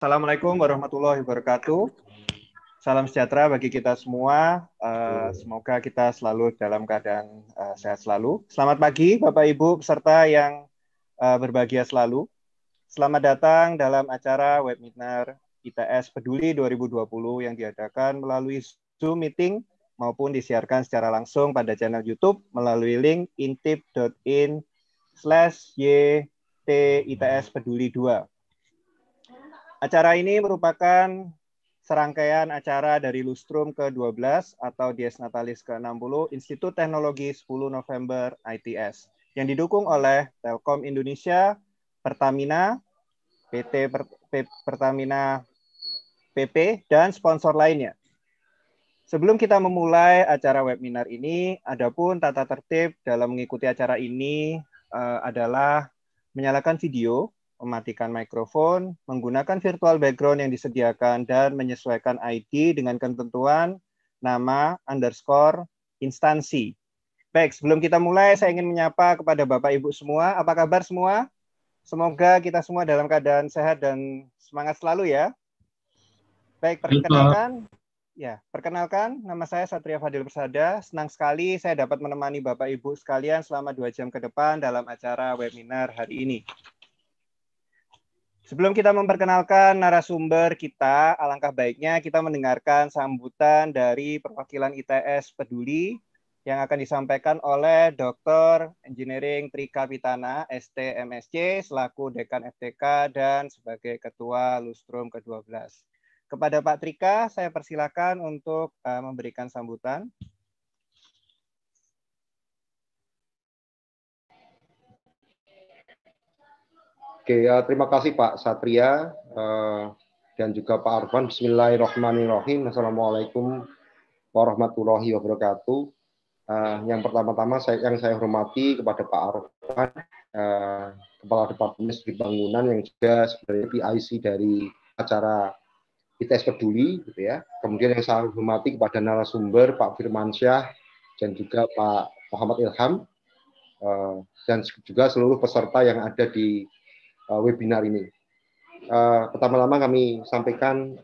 Assalamualaikum warahmatullahi wabarakatuh. Salam sejahtera bagi kita semua. Semoga kita selalu dalam keadaan sehat selalu. Selamat pagi Bapak Ibu peserta yang berbahagia selalu. Selamat datang dalam acara webinar ITS Peduli 2020 yang diadakan melalui Zoom meeting maupun disiarkan secara langsung pada channel YouTube melalui link intip.in/YT-ITS Peduli 2. Acara ini merupakan serangkaian acara dari Lustrum ke-12 atau Dies Natalis ke-60 Institut Teknologi 10 November ITS yang didukung oleh Telkom Indonesia, Pertamina, PT Pertamina PP, dan sponsor lainnya. Sebelum kita memulai acara webinar ini, adapun tata tertib dalam mengikuti acara ini adalah menyalakan video, mematikan mikrofon, menggunakan virtual background yang disediakan, dan menyesuaikan ID dengan ketentuan nama, underscore, instansi. Baik, sebelum kita mulai, saya ingin menyapa kepada Bapak Ibu semua. Apa kabar semua? Semoga kita semua dalam keadaan sehat dan semangat selalu ya. Baik, perkenalkan, nama saya Satria Fadil Persada. Senang sekali saya dapat menemani Bapak Ibu sekalian selama 2 jam ke depan dalam acara webinar hari ini. Sebelum kita memperkenalkan narasumber kita, alangkah baiknya kita mendengarkan sambutan dari perwakilan ITS Peduli yang akan disampaikan oleh Dr. Engineering Trika Pitana, ST MSc, selaku Dekan FTK dan sebagai Ketua Lustrum ke-12. Kepada Pak Trika, saya persilakan untuk memberikan sambutan. Oke, terima kasih Pak Satria dan juga Pak Arfan. Bismillahirrahmanirrahim. Assalamualaikum warahmatullahi wabarakatuh. Yang pertama-tama yang saya hormati kepada Pak Arfan, Kepala Departemen Studi Bangunan yang juga sebenarnya PIC dari acara ITS Peduli, gitu ya. Kemudian yang saya hormati kepada narasumber Pak Firmansyah dan juga Pak Muhammad Ilham dan juga seluruh peserta yang ada di webinar ini. Pertama-tama kami sampaikan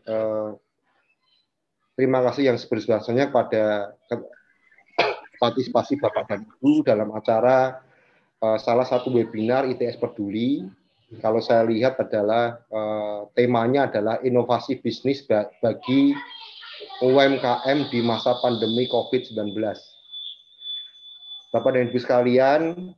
terima kasih yang sebesar-besarnya pada partisipasi Bapak dan Ibu dalam acara salah satu webinar ITS Peduli. Kalau saya lihat adalah temanya adalah inovasi bisnis bagi UMKM di masa pandemi COVID-19. Bapak dan Ibu sekalian,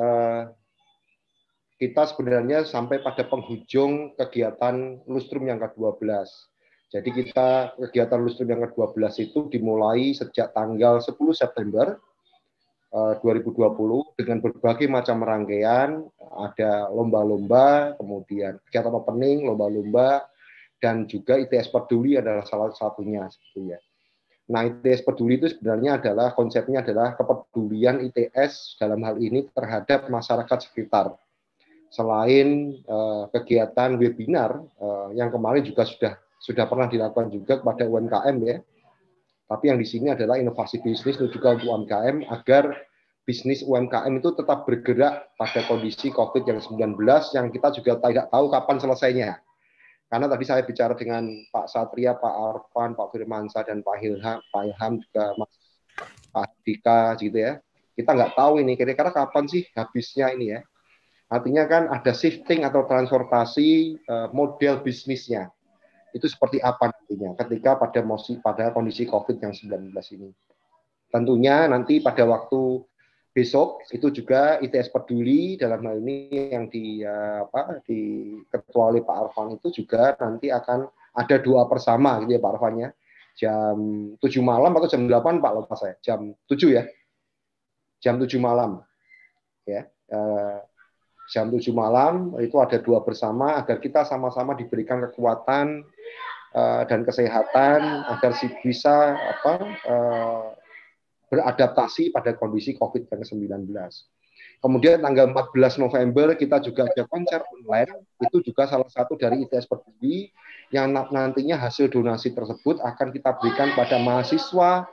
kita sebenarnya sampai pada penghujung kegiatan Lustrum yang ke-12. Jadi kegiatan Lustrum yang ke-12 itu dimulai sejak tanggal 10 September 2020 dengan berbagai macam rangkaian, ada lomba-lomba, kemudian kegiatan opening, lomba-lomba, dan juga ITS Peduli adalah salah satunya. Sebetulnya. Nah, ITS Peduli itu sebenarnya konsepnya adalah kepedulian ITS dalam hal ini terhadap masyarakat sekitar. Selain kegiatan webinar yang kemarin juga sudah pernah dilakukan juga kepada UMKM ya, tapi yang di sini adalah inovasi bisnis juga untuk UMKM agar bisnis UMKM itu tetap bergerak pada kondisi COVID-19 yang kita juga tidak tahu kapan selesainya. Karena tadi saya bicara dengan Pak Satria, Pak Arfan, Pak Firmansyah dan Pak Ilham juga Pak Dika gitu ya. Kita nggak tahu ini kira-kira kapan sih habisnya ini ya. Artinya kan ada shifting atau transformasi model bisnisnya. Itu seperti apa nantinya ketika pada kondisi COVID-19 ini. Tentunya nanti pada waktu besok itu juga ITS Peduli dalam hal ini yang diketuai oleh Pak Arfan itu juga nanti akan ada doa bersama gitu ya Pak Arfan ya. Jam 7 malam atau jam 8 Pak lupa saya. Jam 7 ya. Jam 7 malam. Ya. Jam 7 malam itu ada doa bersama agar kita sama-sama diberikan kekuatan dan kesehatan agar bisa beradaptasi pada kondisi COVID-19. Kemudian tanggal 14 November kita juga ada konser online, itu juga salah satu dari ITS Peduli yang nantinya hasil donasi tersebut akan kita berikan pada mahasiswa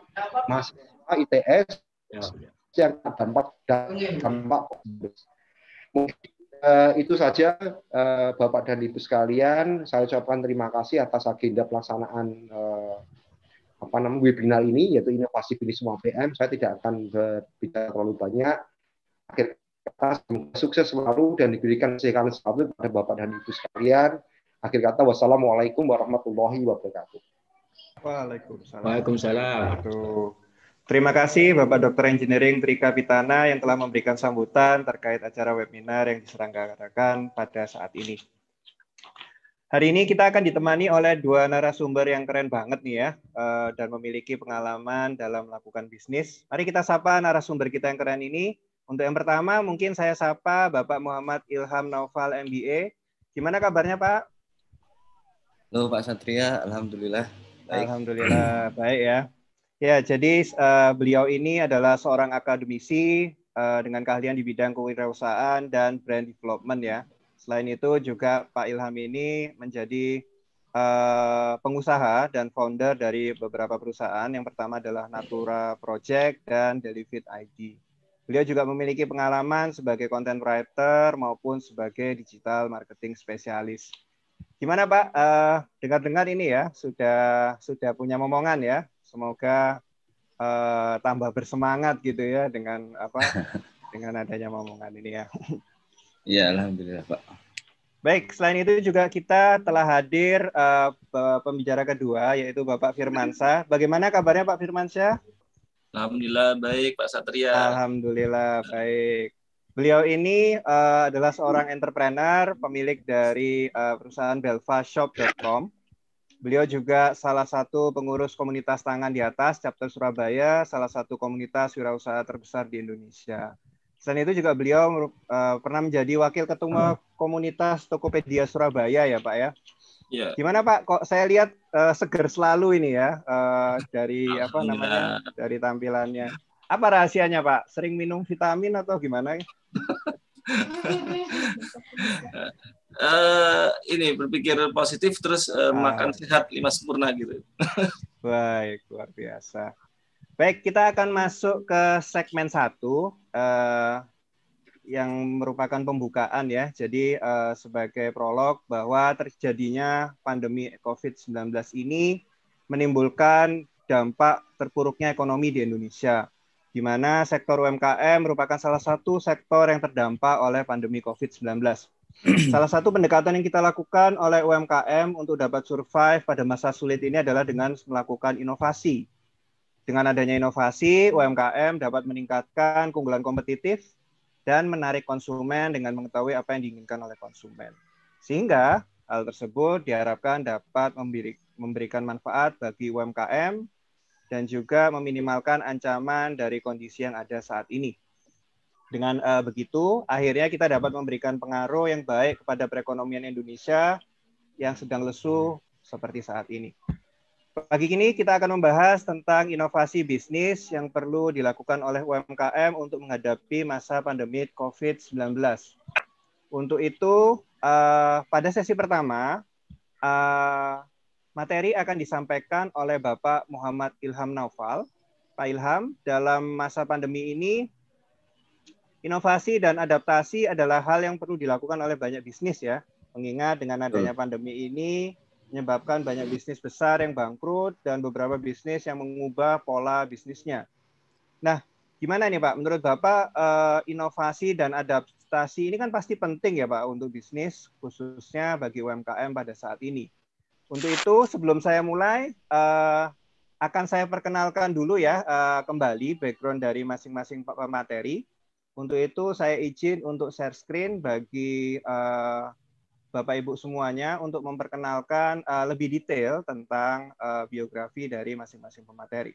ITS yang dampak mungkin Itu saja Bapak dan Ibu sekalian, saya ucapkan terima kasih atas agenda pelaksanaan webinar ini, yaitu inovasi bisnis UMKM. Saya tidak akan berbicara terlalu banyak. Akhir kata, sukses selalu dan diberikan kesehatan selalu kepada Bapak dan Ibu sekalian. Akhir kata, wassalamualaikum warahmatullahi wabarakatuh. Waalaikumsalam. Waalaikumsalam. Terima kasih Bapak Dr. Engineering Trika Pitana yang telah memberikan sambutan terkait acara webinar yang diselenggarakan pada saat ini. Hari ini kita akan ditemani oleh dua narasumber yang keren banget nih ya, dan memiliki pengalaman dalam melakukan bisnis. Mari kita sapa narasumber kita yang keren ini. Untuk yang pertama mungkin saya sapa Bapak Muhammad Ilham Naufal MBA. Gimana kabarnya Pak? Halo Pak Satria, alhamdulillah baik. Alhamdulillah baik ya. Ya, jadi beliau ini adalah seorang akademisi dengan keahlian di bidang kewirausahaan dan brand development ya. Selain itu juga Pak Ilham ini menjadi pengusaha dan founder dari beberapa perusahaan. Yang pertama adalah Natura Project dan Delivid ID. Beliau juga memiliki pengalaman sebagai content writer maupun sebagai digital marketing spesialis. Gimana Pak? Dengar-dengar ini ya sudah punya momongan ya. Semoga tambah bersemangat gitu ya dengan dengan adanya momongan ini ya. Iya, alhamdulillah Pak. Baik, selain itu juga kita telah hadir pembicara kedua yaitu Bapak Firmansyah. Bagaimana kabarnya Pak Firmansyah? Alhamdulillah baik Pak Satria. Alhamdulillah baik. Beliau ini adalah seorang entrepreneur, pemilik dari perusahaan belfastshop.com. Beliau juga salah satu pengurus komunitas tangan di atas, chapter Surabaya, salah satu komunitas wirausaha terbesar di Indonesia. Selain itu juga beliau pernah menjadi wakil ketua komunitas Tokopedia Surabaya ya Pak ya. Ya. Gimana Pak? Kok saya lihat seger selalu ini ya dari dari tampilannya. Apa rahasianya Pak? Sering minum vitamin atau gimana? Ini berpikir positif terus makan sehat 5 sempurna gitu. Baik, luar biasa. Baik, kita akan masuk ke segmen 1 yang merupakan pembukaan ya. Jadi sebagai prolog bahwa terjadinya pandemi COVID-19 ini menimbulkan dampak terpuruknya ekonomi di Indonesia, di mana sektor UMKM merupakan salah satu sektor yang terdampak oleh pandemi COVID-19. Salah satu pendekatan yang kita lakukan oleh UMKM untuk dapat survive pada masa sulit ini adalah dengan melakukan inovasi. Dengan adanya inovasi, UMKM dapat meningkatkan keunggulan kompetitif dan menarik konsumen dengan mengetahui apa yang diinginkan oleh konsumen. Sehingga hal tersebut diharapkan dapat memberikan manfaat bagi UMKM dan juga meminimalkan ancaman dari kondisi yang ada saat ini. Dengan begitu, akhirnya kita dapat memberikan pengaruh yang baik kepada perekonomian Indonesia yang sedang lesu seperti saat ini. Pagi ini kita akan membahas tentang inovasi bisnis yang perlu dilakukan oleh UMKM untuk menghadapi masa pandemi COVID-19. Untuk itu, pada sesi pertama, materi akan disampaikan oleh Bapak Muhammad Ilham Naufal. Pak Ilham, dalam masa pandemi ini, inovasi dan adaptasi adalah hal yang perlu dilakukan oleh banyak bisnis ya. Mengingat dengan adanya pandemi ini menyebabkan banyak bisnis besar yang bangkrut dan beberapa bisnis yang mengubah pola bisnisnya. Nah, gimana nih Pak? Menurut Bapak inovasi dan adaptasi ini kan pasti penting ya Pak untuk bisnis, khususnya bagi UMKM pada saat ini. Untuk itu sebelum saya mulai akan saya perkenalkan dulu ya kembali background dari masing-masing materi. Untuk itu saya izin untuk share screen bagi Bapak Ibu semuanya untuk memperkenalkan lebih detail tentang biografi dari masing-masing pemateri.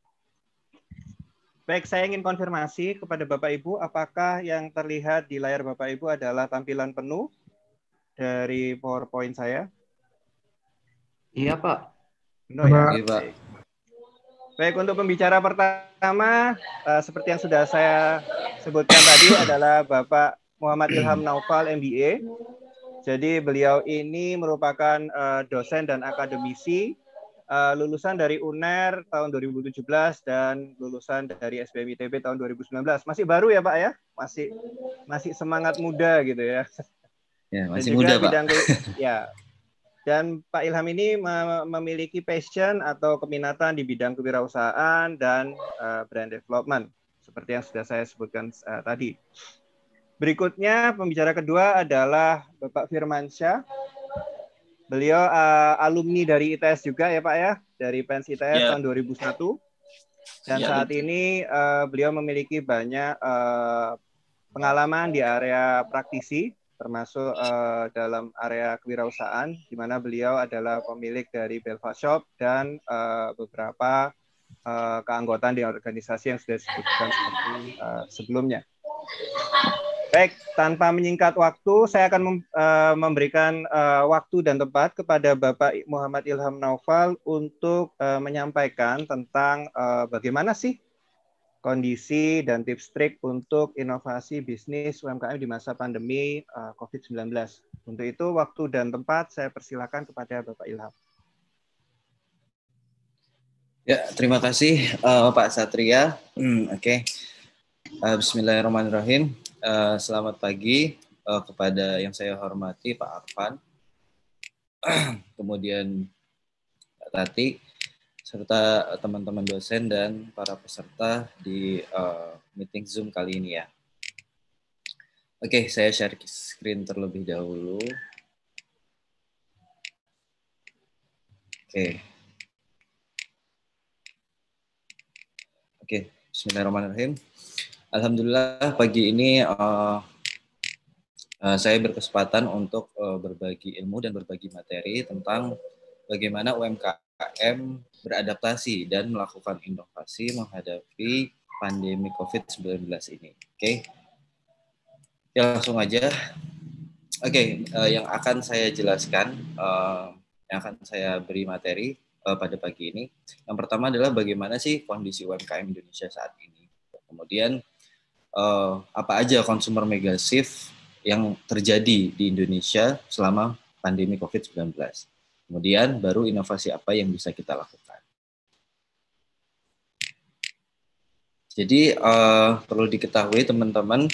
Baik, saya ingin konfirmasi kepada Bapak Ibu apakah yang terlihat di layar Bapak Ibu adalah tampilan penuh dari PowerPoint saya? Iya Pak. Penuh ya? Iya Pak. Baik, untuk pembicara pertama, seperti yang sudah saya sebutkan tadi adalah Bapak Muhammad Ilham Naufal, MBA. Jadi beliau ini merupakan dosen dan akademisi lulusan dari UNER tahun 2017 dan lulusan dari SBM ITB tahun 2019. Masih baru ya Pak ya? Masih semangat muda gitu ya. Ya, Dan masih juga muda, Pak. ya. Dan Pak Ilham ini memiliki passion atau keminatan di bidang kewirausahaan dan brand development seperti yang sudah saya sebutkan tadi. Berikutnya pembicara kedua adalah Bapak Firmansyah. Beliau alumni dari ITS juga ya Pak ya, dari PENS ITS Ya. tahun 2001. Dan Ya, saat betul. ini beliau memiliki banyak pengalaman di area praktisi, termasuk dalam area kewirausahaan, di mana beliau adalah pemilik dari Belva Shop dan beberapa keanggotaan di organisasi yang sudah disebutkan seperti sebelumnya. Baik, tanpa menyingkat waktu, saya akan memberikan waktu dan tempat kepada Bapak Muhammad Ilham Naufal untuk menyampaikan tentang bagaimana sih kondisi dan tips trik untuk inovasi bisnis UMKM di masa pandemi COVID-19. Untuk itu, waktu dan tempat saya persilakan kepada Bapak Ilham. Ya, terima kasih Pak Satria. Oke. Bismillahirrahmanirrahim. Selamat pagi kepada yang saya hormati Pak Arfan, kemudian Pak Tati, serta teman-teman dosen dan para peserta di meeting Zoom kali ini ya. Oke, saya share screen terlebih dahulu. Oke, bismillahirrahmanirrahim. Alhamdulillah pagi ini saya berkesempatan untuk berbagi ilmu dan berbagi materi tentang bagaimana UMKM beradaptasi dan melakukan inovasi menghadapi pandemi COVID-19 ini. Oke. Ya, langsung aja. Oke, yang akan saya jelaskan, yang akan saya beri materi pada pagi ini. Yang pertama adalah bagaimana sih kondisi UMKM Indonesia saat ini. Kemudian apa aja consumer mega shift yang terjadi di Indonesia selama pandemi COVID-19. Kemudian baru inovasi apa yang bisa kita lakukan. Jadi perlu diketahui teman-teman,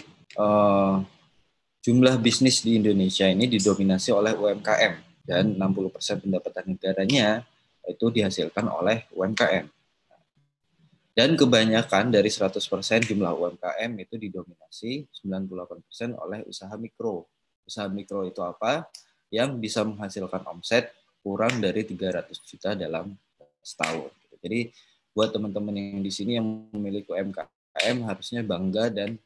jumlah bisnis di Indonesia ini didominasi oleh UMKM dan 60% pendapatan negaranya itu dihasilkan oleh UMKM. Dan kebanyakan dari 100% jumlah UMKM itu didominasi 98% oleh usaha mikro. Usaha mikro itu apa? Yang bisa menghasilkan omset kurang dari 300 juta dalam setahun. Jadi buat teman-teman yang di sini yang memiliki UMKM harusnya bangga dan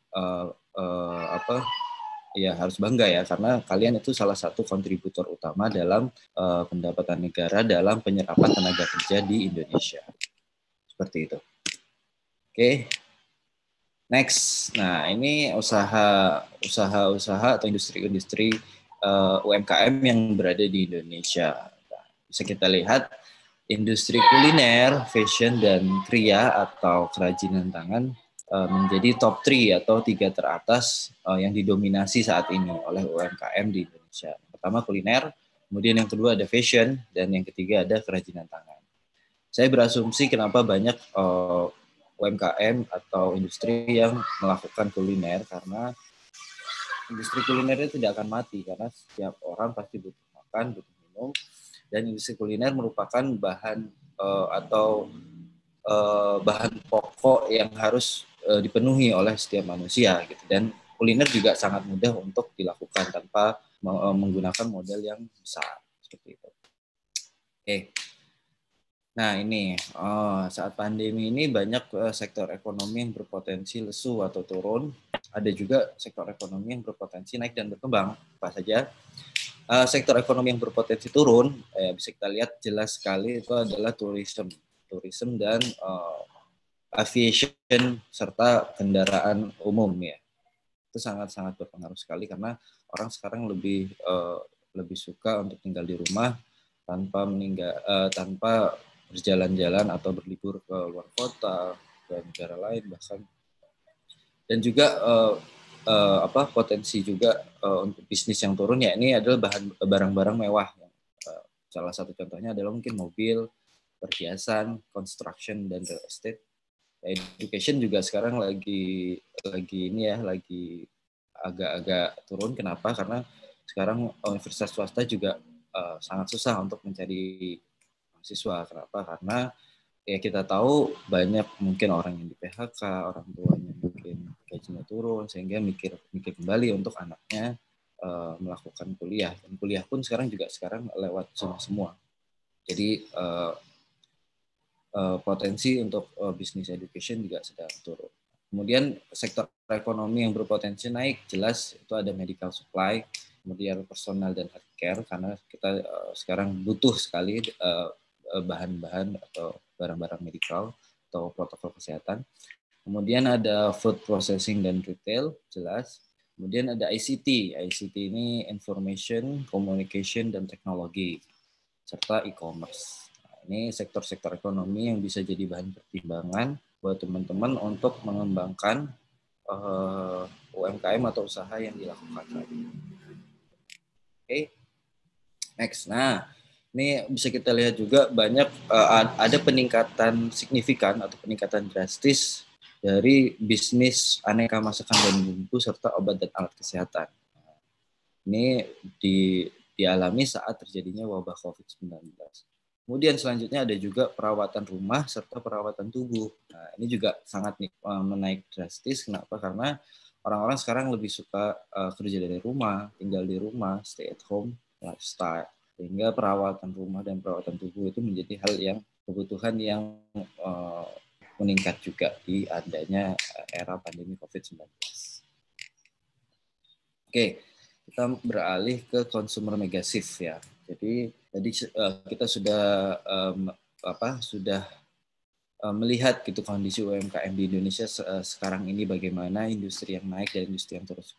harus bangga ya, karena kalian itu salah satu kontributor utama dalam pendapatan negara dalam penyerapan tenaga kerja di Indonesia. Seperti itu. Oke, next. Nah, ini usaha-usaha atau industri-industri UMKM yang berada di Indonesia. Nah, bisa kita lihat industri kuliner, fashion, dan kria atau kerajinan tangan menjadi top 3 atau 3 teratas yang didominasi saat ini oleh UMKM di Indonesia. Pertama kuliner, kemudian yang kedua ada fashion, dan yang ketiga ada kerajinan tangan. Saya berasumsi kenapa banyak UMKM atau industri yang melakukan kuliner, karena industri kuliner itu tidak akan mati karena setiap orang pasti butuh makan, butuh minum, dan industri kuliner merupakan bahan bahan pokok yang harus dipenuhi oleh setiap manusia gitu, dan kuliner juga sangat mudah untuk dilakukan tanpa menggunakan modal yang besar seperti itu. Oke. Nah ini saat pandemi ini banyak sektor ekonomi yang berpotensi lesu atau turun. Ada juga sektor ekonomi yang berpotensi naik dan berkembang. Apa saja? Sektor ekonomi yang berpotensi turun, bisa kita lihat jelas sekali itu adalah tourism dan aviation serta kendaraan umum ya. Itu sangat-sangat berpengaruh sekali karena orang sekarang lebih suka untuk tinggal di rumah tanpa berjalan-jalan atau berlibur ke luar kota, ke negara lain bahkan. Dan juga potensi juga untuk bisnis yang turun ya, ini adalah barang-barang mewah. Salah satu contohnya adalah mungkin mobil, perhiasan, construction dan real estate. Education juga sekarang lagi ini ya, lagi agak-agak turun. Kenapa? Karena sekarang universitas swasta juga sangat susah untuk mencari mahasiswa. Kenapa? Karena ya kita tahu banyak mungkin orang yang di PHK, orang tuanya mungkin gajinya turun, sehingga mikir kembali untuk anaknya melakukan kuliah. Dan kuliah pun sekarang lewat Zoom semua. Jadi potensi untuk business education juga sedang turun. Kemudian sektor ekonomi yang berpotensi naik, jelas itu ada medical supply, kemudian personal dan healthcare, karena kita sekarang butuh sekali bahan-bahan atau barang-barang medikal atau protokol kesehatan. Kemudian ada food processing dan retail, jelas. Kemudian ada ICT. ICT ini information, communication, dan teknologi, serta e-commerce. Ini sektor-sektor ekonomi yang bisa jadi bahan pertimbangan buat teman-teman untuk mengembangkan UMKM atau usaha yang dilakukan tadi. Oke, next. Nah, ini bisa kita lihat juga banyak ada peningkatan signifikan atau peningkatan drastis dari bisnis aneka masakan dan bumbu serta obat dan alat kesehatan. Ini dialami saat terjadinya wabah COVID-19. Kemudian selanjutnya ada juga perawatan rumah serta perawatan tubuh. Nah, ini juga sangat menaik drastis. Kenapa? Karena orang-orang sekarang lebih suka kerja dari rumah, tinggal di rumah, stay at home lifestyle. Sehingga perawatan rumah dan perawatan tubuh itu menjadi hal yang kebutuhan yang meningkat juga di adanya era pandemi COVID-19. Oke, kita beralih ke consumer mega shift ya. Jadi tadi kita sudah melihat gitu kondisi UMKM di Indonesia sekarang ini, bagaimana industri yang naik dan industri yang terus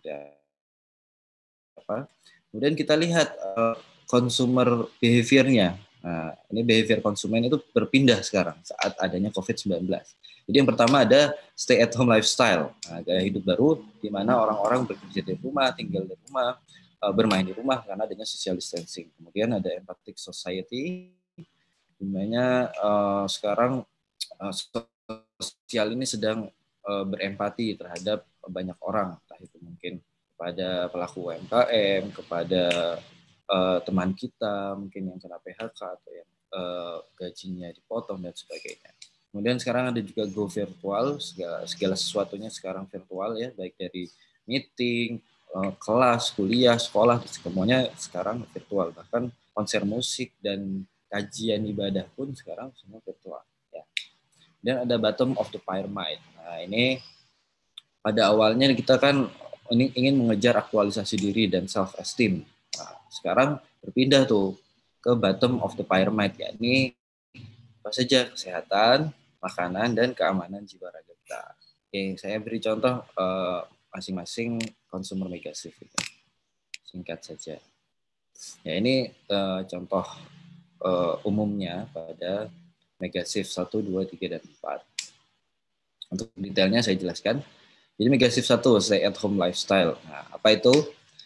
apa. Kemudian kita lihat consumer behavior-nya. Nah, ini behavior konsumen itu berpindah sekarang saat adanya COVID-19. Jadi yang pertama ada stay at home lifestyle, gaya hidup baru di mana orang-orang bekerja di rumah, tinggal di rumah, bermain di rumah karena adanya social distancing. Kemudian ada empathic society, di mana sekarang sosial ini sedang berempati terhadap banyak orang, entah itu mungkin kepada pelaku UMKM, kepada teman kita mungkin yang kena PHK atau yang gajinya dipotong dan sebagainya. Kemudian sekarang ada juga go virtual, segala sesuatunya sekarang virtual ya, baik dari meeting, kelas, kuliah, sekolah, semuanya sekarang virtual. Bahkan konser musik dan kajian ibadah pun sekarang semua virtual. Ya. Dan ada bottom of the pyramid. Nah, ini pada awalnya kita kan ingin mengejar aktualisasi diri dan self-esteem. Nah, sekarang berpindah tuh ke bottom of the pyramid, yakni apa saja kesehatan, makanan, dan keamanan jiwa raga kita. Oke, saya beri contoh masing-masing consumer mega shift ini. Singkat saja. Ya, ini contoh umumnya pada mega shift 1, 2, 3, dan 4. Untuk detailnya saya jelaskan. Jadi mega shift 1, stay at home lifestyle. Nah, apa itu?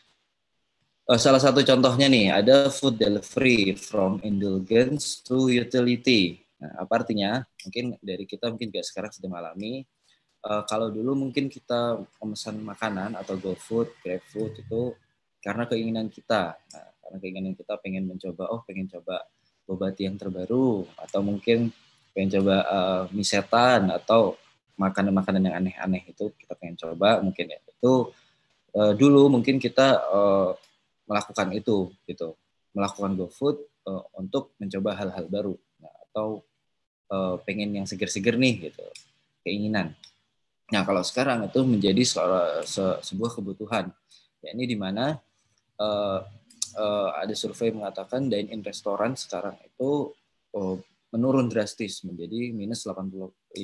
Salah satu contohnya nih, ada food delivery from indulgence to utility. Nah, apa artinya? Mungkin dari kita mungkin juga sekarang sedang mengalami. Kalau dulu mungkin kita memesan makanan atau GoFood, GrabFood itu karena keinginan kita. Nah, karena keinginan kita pengen coba boba tea yang terbaru, atau mungkin pengen coba mie setan atau makanan-makanan yang aneh-aneh itu kita pengen coba mungkin ya. Itu dulu mungkin kita melakukan itu gitu, melakukan GoFood untuk mencoba hal-hal baru, nah, atau pengen yang seger-seger nih gitu, keinginan. Nah, kalau sekarang itu menjadi sebuah kebutuhan, ya ini di mana ada survei mengatakan dine-in restoran sekarang itu menurun drastis menjadi minus 58%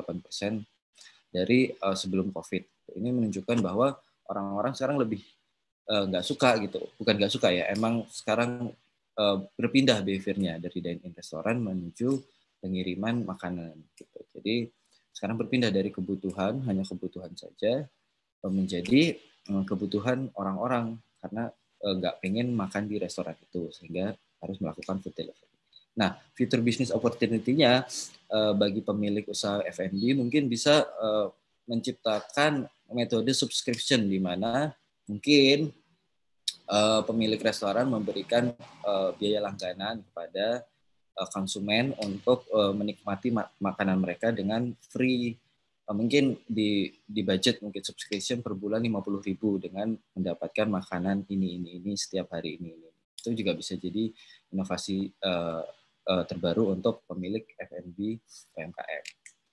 dari sebelum COVID. Ini menunjukkan bahwa orang-orang sekarang lebih nggak suka gitu, bukan nggak suka ya, emang sekarang berpindah behaviornya dari dine-in restoran menuju pengiriman makanan gitu. Jadi sekarang berpindah dari kebutuhan, hanya kebutuhan saja, menjadi kebutuhan orang-orang karena nggak pengen makan di restoran itu, sehingga harus melakukan food delivery. Nah, fitur business opportunity-nya bagi pemilik usaha F&B mungkin bisa menciptakan metode subscription di mana mungkin pemilik restoran memberikan biaya langganan kepada konsumen untuk menikmati makanan mereka dengan free. Mungkin di budget mungkin subscription per bulan 50.000 dengan mendapatkan makanan ini setiap hari ini. Itu juga bisa jadi inovasi terbaru untuk pemilik F&B UMKM.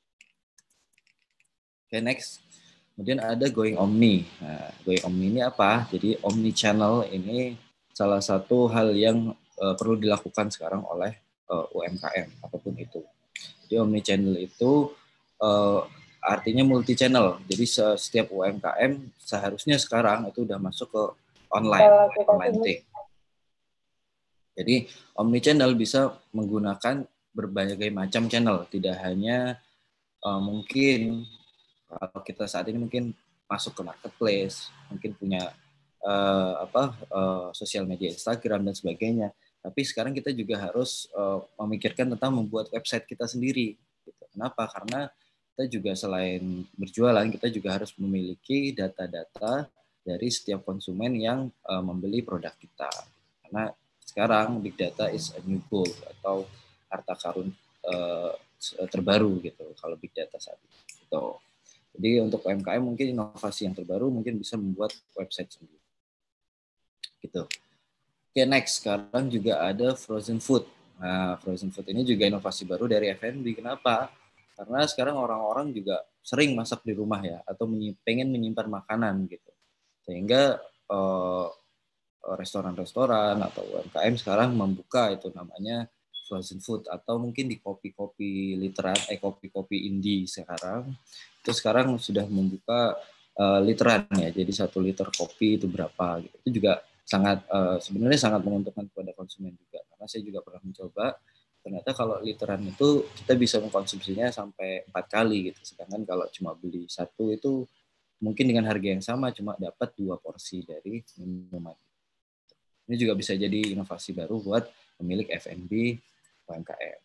Oke, next. Kemudian ada Going Omni. Nah, Going Omni ini apa? Jadi Omni Channel ini salah satu hal yang perlu dilakukan sekarang oleh UMKM apapun itu. Jadi Omni Channel itu artinya multi channel. Jadi setiap UMKM seharusnya sekarang itu udah masuk ke online thing. Jadi omnichannel bisa menggunakan berbagai macam channel, tidak hanya mungkin kalau kita saat ini mungkin masuk ke marketplace, mungkin punya sosial media Instagram dan sebagainya. Tapi sekarang kita juga harus memikirkan tentang membuat website kita sendiri. Gitu. Kenapa? Karena kita juga selain berjualan, kita juga harus memiliki data-data dari setiap konsumen yang membeli produk kita. Karena sekarang big data is a new gold atau harta karun terbaru gitu kalau big data saat ini. Gitu. Jadi untuk UMKM mungkin inovasi yang terbaru mungkin bisa membuat website sendiri. Gitu. Oke, next. Sekarang juga ada frozen food. Nah, frozen food ini juga inovasi baru dari F&B. Kenapa? Karena sekarang orang-orang juga sering masak di rumah ya atau pengen menyimpan makanan gitu. Sehingga restoran-restoran atau UMKM sekarang membuka itu namanya frozen food atau mungkin di kopi-kopi literan, kopi-kopi indie sekarang itu sekarang sudah membuka literan ya, jadi 1 liter kopi itu berapa gitu. Itu juga sangat sebenarnya sangat menguntungkan kepada konsumen juga karena saya juga pernah mencoba, ternyata kalau literan itu kita bisa mengkonsumsinya sampai 4 kali gitu, sedangkan kalau cuma beli 1 itu mungkin dengan harga yang sama cuma dapat 2 porsi dari minuman. Ini juga bisa jadi inovasi baru buat pemilik F&B UMKM.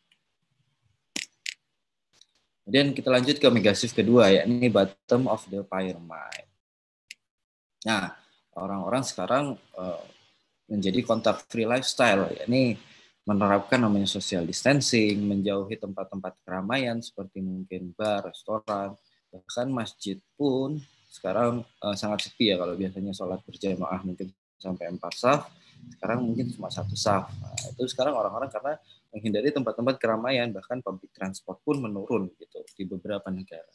Kemudian kita lanjut ke megashift kedua, yakni bottom of the pyramid. Nah, orang-orang sekarang menjadi contact free lifestyle, yakni menerapkan namanya social distancing, menjauhi tempat-tempat keramaian seperti mungkin bar, restoran, bahkan masjid pun sekarang sangat sepi ya. Kalau biasanya sholat berjamaah mungkin sampai 4 saf, sekarang mungkin cuma 1 saf. Nah, itu sekarang orang-orang karena menghindari tempat-tempat keramaian, bahkan public transport pun menurun gitu di beberapa negara.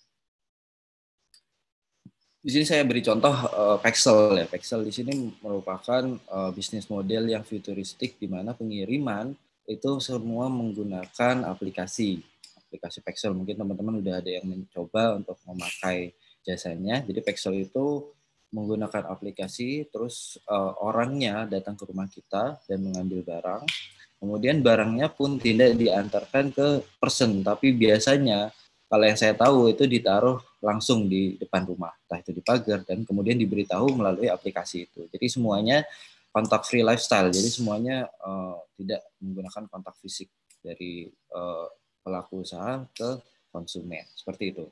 Di sini saya beri contoh Paxel ya. Paxel di sini merupakan bisnis model yang futuristik di mana pengiriman itu semua menggunakan aplikasi Paxel. Mungkin teman-teman udah ada yang mencoba untuk memakai jasanya. Jadi Paxel itu menggunakan aplikasi, terus orangnya datang ke rumah kita dan mengambil barang. Kemudian barangnya pun tidak diantarkan ke person, tapi biasanya kalau yang saya tahu itu ditaruh langsung di depan rumah, entah itu di pagar, dan kemudian diberitahu melalui aplikasi itu. Jadi semuanya kontak free lifestyle, jadi semuanya tidak menggunakan kontak fisik dari pelaku usaha ke konsumen, seperti itu.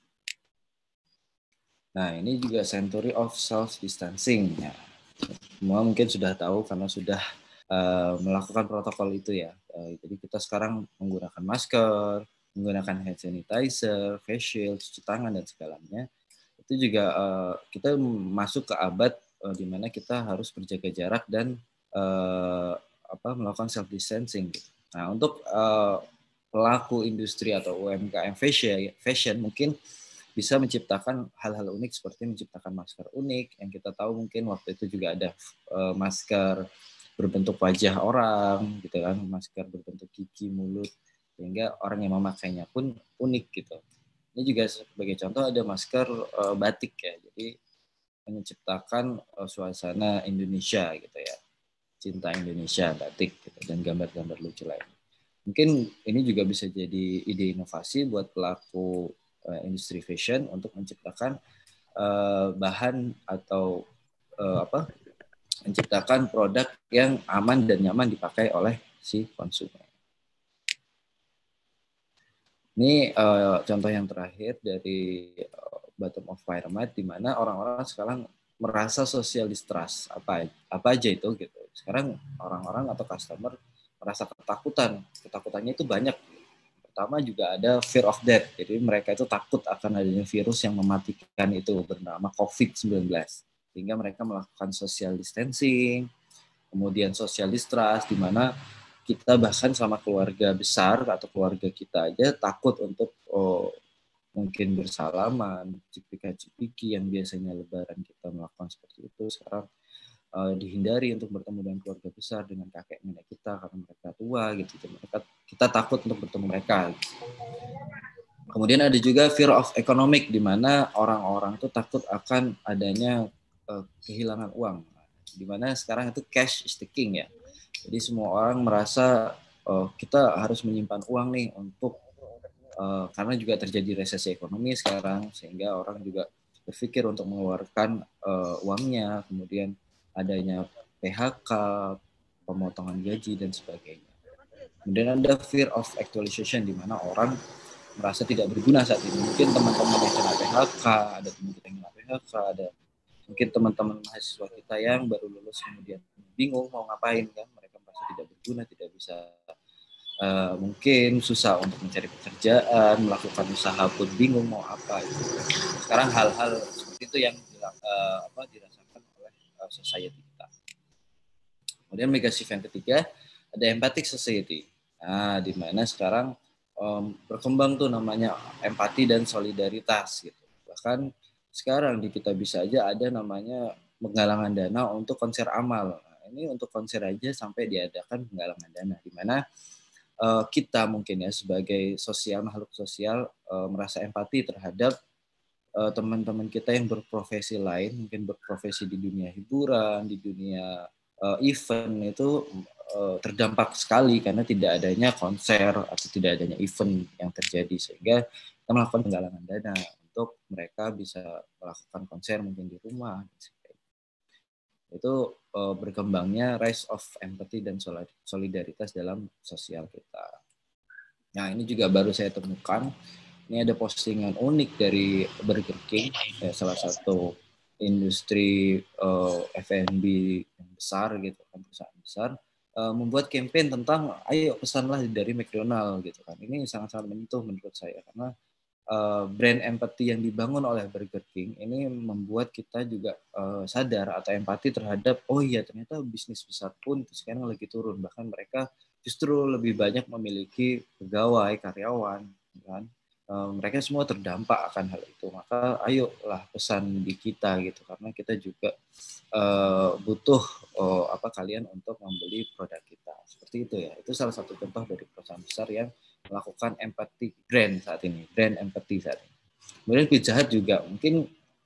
Nah, ini juga century of self-distancing. Ya. Semua mungkin sudah tahu karena sudah melakukan protokol itu ya. Jadi kita sekarang menggunakan masker, menggunakan hand sanitizer, face shield, cuci tangan, dan segalanya. Itu juga kita masuk ke abad di mana kita harus berjaga jarak dan melakukan self-distancing. Nah, untuk pelaku industri atau UMKM fashion mungkin bisa menciptakan hal-hal unik seperti menciptakan masker unik yang kita tahu mungkin waktu itu juga ada masker berbentuk wajah orang gitu kan, masker berbentuk gigi, mulut, sehingga orang yang memakainya pun unik gitu. Ini juga sebagai contoh ada masker batik ya, jadi menciptakan suasana Indonesia gitu ya, cinta Indonesia, batik gitu, dan gambar-gambar lucu lain. Mungkin ini juga bisa jadi ide inovasi buat pelaku industri fashion untuk menciptakan bahan atau menciptakan produk yang aman dan nyaman dipakai oleh si konsumen. Ini contoh yang terakhir dari bottom of pyramid, di mana orang-orang sekarang merasa social distrust, apa aja itu gitu. Sekarang orang-orang atau customer merasa ketakutan. Ketakutannya itu banyak. Pertama juga ada fear of death. Jadi mereka itu takut akan adanya virus yang mematikan itu bernama COVID-19. Sehingga mereka melakukan social distancing, kemudian social distrust, di mana kita bahkan sama keluarga besar atau keluarga kita aja takut untuk mungkin bersalaman, cipika-cipiki yang biasanya lebaran kita melakukan seperti itu, sekarang dihindari untuk bertemu dengan keluarga besar, dengan kakek nenek kita karena mereka tua gitu. Kita takut untuk bertemu mereka. Kemudian ada juga fear of economic, di mana orang-orang tuh takut akan adanya kehilangan uang, di mana sekarang itu cash is the king ya. Jadi semua orang merasa kita harus menyimpan uang nih untuk karena juga terjadi resesi ekonomi sekarang, sehingga orang juga berpikir untuk mengeluarkan uangnya, kemudian adanya PHK, pemotongan gaji dan sebagainya. Kemudian ada fear of actualization, di mana orang merasa tidak berguna saat ini. Mungkin teman-teman yang kena PHK, ada teman kita yang kena PHK, ada mungkin teman-teman mahasiswa kita yang baru lulus kemudian bingung mau ngapain kan, mereka merasa tidak berguna, tidak bisa mungkin susah untuk mencari pekerjaan, melakukan usaha pun bingung mau apa. Sekarang hal-hal seperti itu yang dirasakan oleh society kita. Kemudian mega shift yang ketiga ada empathic society. Nah, di mana sekarang berkembang tuh namanya empati dan solidaritas gitu. Bahkan sekarang di kita bisa aja ada namanya penggalangan dana untuk konser amal. Nah, ini untuk konser aja sampai diadakan penggalangan dana, di mana kita mungkin ya sebagai makhluk sosial merasa empati terhadap teman-teman kita yang berprofesi lain, mungkin berprofesi di dunia hiburan, di dunia event itu terdampak sekali karena tidak adanya konser atau tidak adanya event yang terjadi, sehingga kita melakukan penggalangan dana untuk mereka bisa melakukan konser mungkin di rumah. Itu berkembangnya rise of empathy dan solidaritas dalam sosial kita. Nah, ini juga baru saya temukan. Ini ada postingan unik dari Burger King, salah satu industri F&B yang besar gitu kan, perusahaan besar, membuat campaign tentang ayo pesanlah dari McDonald gitu kan. Ini sangat-sangat menyentuh menurut saya, karena brand empathy yang dibangun oleh Burger King ini membuat kita juga sadar atau empati terhadap, oh iya ternyata bisnis besar pun sekarang lagi turun, bahkan mereka justru lebih banyak memiliki pegawai, karyawan, kan? Mereka semua terdampak akan hal itu. Maka ayolah pesan di kita gitu, karena kita juga butuh kalian untuk membeli produk kita. Seperti itu ya. Itu salah satu contoh dari perusahaan besar yang melakukan empathy brand saat ini, brand empathy saat ini. Kemudian Pizza Hut juga mungkin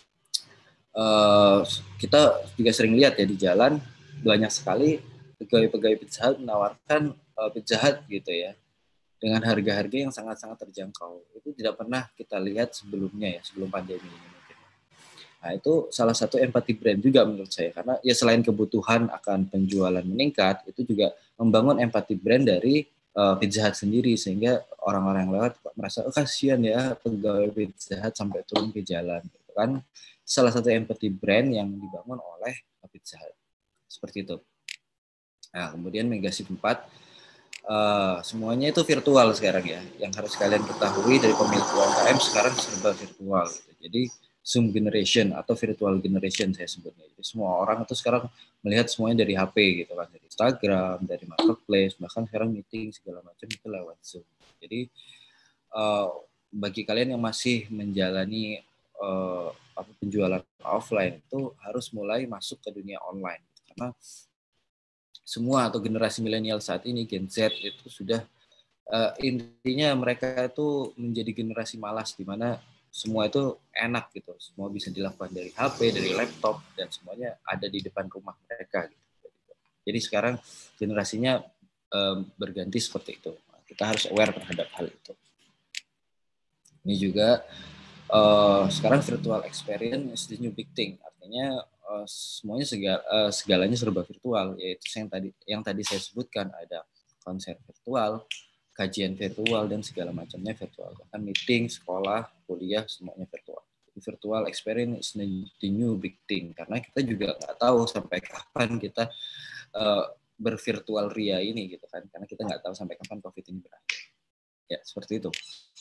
kita juga sering lihat ya di jalan, banyak sekali pegawai-pegawai Pizza Hut menawarkan Pizza Hut gitu ya, dengan harga-harga yang sangat-sangat terjangkau. Itu tidak pernah kita lihat sebelumnya ya, sebelum pandemi ini mungkin. Nah, itu salah satu empathy brand juga menurut saya, karena ya selain kebutuhan akan penjualan meningkat, itu juga membangun empathy brand dari Pizza Hut sendiri, sehingga orang-orang yang lewat merasa kasihan ya pegawai Pizza Hut sampai turun ke jalan gitu kan. Salah satu empathy brand yang dibangun oleh Pizza Hut. Seperti itu. Nah, kemudian mega shift 4, semuanya itu virtual sekarang ya. Yang harus kalian ketahui dari pemilik UMKM sekarang serba virtual gitu. Jadi Zoom generation atau virtual generation saya sebutnya. Jadi semua orang itu sekarang melihat semuanya dari HP gitu kan, dari Instagram, dari marketplace, bahkan sekarang meeting segala macam itu lewat Zoom. Jadi bagi kalian yang masih menjalani penjualan offline itu harus mulai masuk ke dunia online, karena semua atau generasi milenial saat ini Gen Z itu sudah intinya mereka itu menjadi generasi malas, di mana semua itu enak gitu, semua bisa dilakukan dari HP, dari laptop, dan semuanya ada di depan rumah mereka gitu. Jadi sekarang generasinya berganti seperti itu. Kita harus aware terhadap hal itu. Ini juga sekarang virtual experience is the new big thing. Artinya semuanya segalanya serba virtual, yaitu yang tadi saya sebutkan, ada konser virtual, kajian virtual dan segala macamnya virtual. Bahkan meeting, sekolah, kuliah semuanya virtual. Virtual experience is the new big thing, karena kita juga nggak tahu sampai kapan kita bervirtual ria ini gitu kan, karena kita nggak tahu sampai kapan COVID ini berakhir. Ya seperti itu.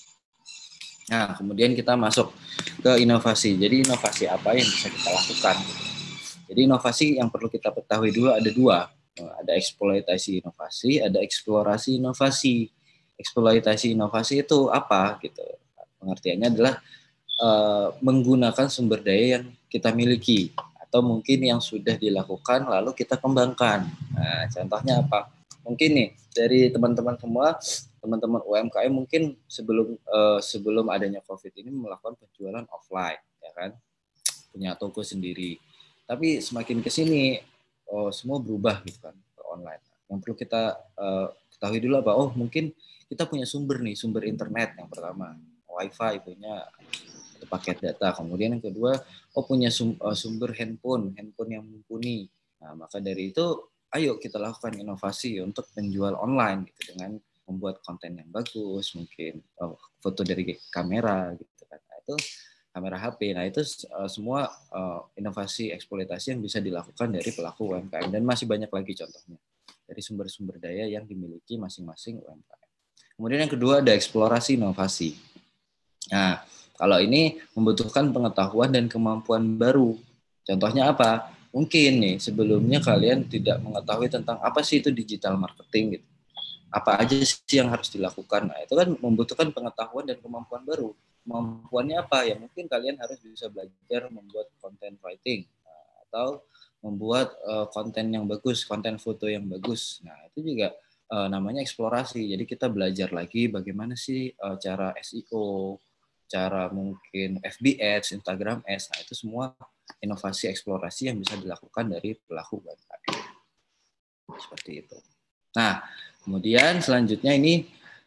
Nah kemudian kita masuk ke inovasi. Jadi inovasi apa yang bisa kita lakukan? Jadi inovasi yang perlu kita ketahui dulu ada dua. Ada eksploitasi inovasi, ada eksplorasi inovasi. Eksploitasi inovasi itu apa gitu? Pengertiannya adalah menggunakan sumber daya yang kita miliki atau mungkin yang sudah dilakukan lalu kita kembangkan. Nah, contohnya apa? Mungkin nih dari teman-teman semua, teman-teman UMKM mungkin sebelum adanya COVID ini melakukan penjualan offline, ya kan? Punya toko sendiri. Tapi semakin ke sini semua berubah gitu kan ke online. Yang perlu kita ketahui dulu apa? Oh, mungkin kita punya sumber nih, sumber internet yang pertama, WiFi punya paket data. Kemudian yang kedua, punya sumber handphone yang mumpuni. Nah, maka dari itu, ayo kita lakukan inovasi untuk menjual online gitu, dengan membuat konten yang bagus, mungkin foto dari kamera gitu kan. Nah, itu kamera HP. Nah, itu semua inovasi eksploitasi yang bisa dilakukan dari pelaku UMKM, dan masih banyak lagi contohnya dari sumber-sumber daya yang dimiliki masing-masing UMKM. Kemudian yang kedua ada eksplorasi inovasi. Nah, kalau ini membutuhkan pengetahuan dan kemampuan baru. Contohnya apa? Mungkin nih sebelumnya kalian tidak mengetahui tentang apa sih itu digital marketing gitu. Apa aja sih yang harus dilakukan? Nah, itu kan membutuhkan pengetahuan dan kemampuan baru. Kemampuannya apa? Ya mungkin kalian harus bisa belajar membuat content writing atau membuat konten yang bagus, konten foto yang bagus. Nah, itu juga namanya eksplorasi. Jadi kita belajar lagi bagaimana sih cara SEO, cara mungkin FB Ads, Instagram Ads. Nah, itu semua inovasi eksplorasi yang bisa dilakukan dari pelaku UMKM. Seperti itu. Nah, kemudian selanjutnya ini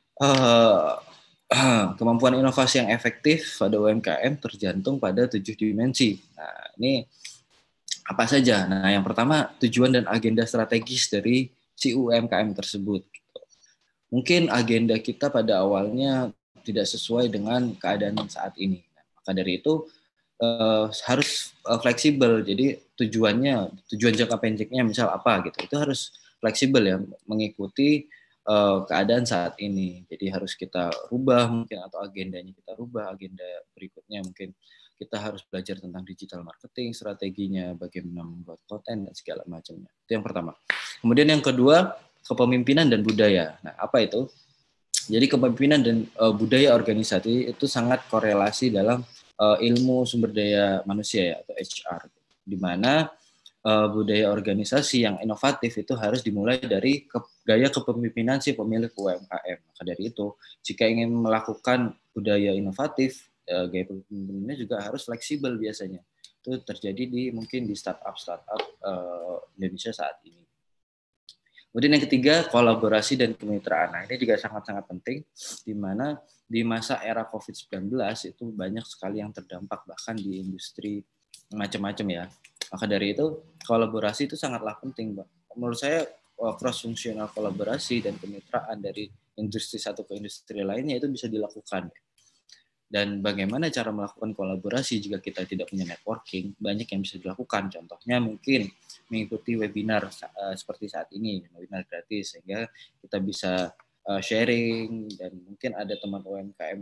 kemampuan inovasi yang efektif pada UMKM tergantung pada 7 dimensi. Nah, ini apa saja? Nah, yang pertama tujuan dan agenda strategis dari si UMKM tersebut. Mungkin agenda kita pada awalnya tidak sesuai dengan keadaan saat ini. Nah, maka dari itu harus fleksibel. Jadi tujuan jangka pendeknya misal apa gitu. Itu harus fleksibel ya, mengikuti keadaan saat ini. Jadi harus kita rubah mungkin, atau agendanya kita rubah, agenda berikutnya mungkin kita harus belajar tentang digital marketing, strateginya, bagaimana membuat konten dan segala macamnya. Itu yang pertama. Kemudian yang kedua, kepemimpinan dan budaya. Nah, apa itu? Jadi kepemimpinan dan budaya organisasi itu sangat korelasi dalam ilmu sumber daya manusia ya, atau HR, di mana budaya organisasi yang inovatif itu harus dimulai dari gaya kepemimpinan si pemilik UMKM. Maka dari itu, jika ingin melakukan budaya inovatif, gaya kepemimpinannya juga harus fleksibel biasanya. Itu terjadi mungkin di startup Indonesia saat ini. Kemudian yang ketiga, kolaborasi dan kemitraan. Nah, ini juga sangat-sangat penting, di mana di masa era COVID-19 itu banyak sekali yang terdampak, bahkan di industri macam-macam ya. Maka dari itu, kolaborasi itu sangatlah penting, Mbak. Menurut saya, cross-functional kolaborasi dan kemitraan dari industri satu ke industri lainnya itu bisa dilakukan. Dan bagaimana cara melakukan kolaborasi jika kita tidak punya networking? Banyak yang bisa dilakukan. Contohnya mungkin mengikuti webinar seperti saat ini, webinar gratis, sehingga kita bisa sharing, dan mungkin ada teman UMKM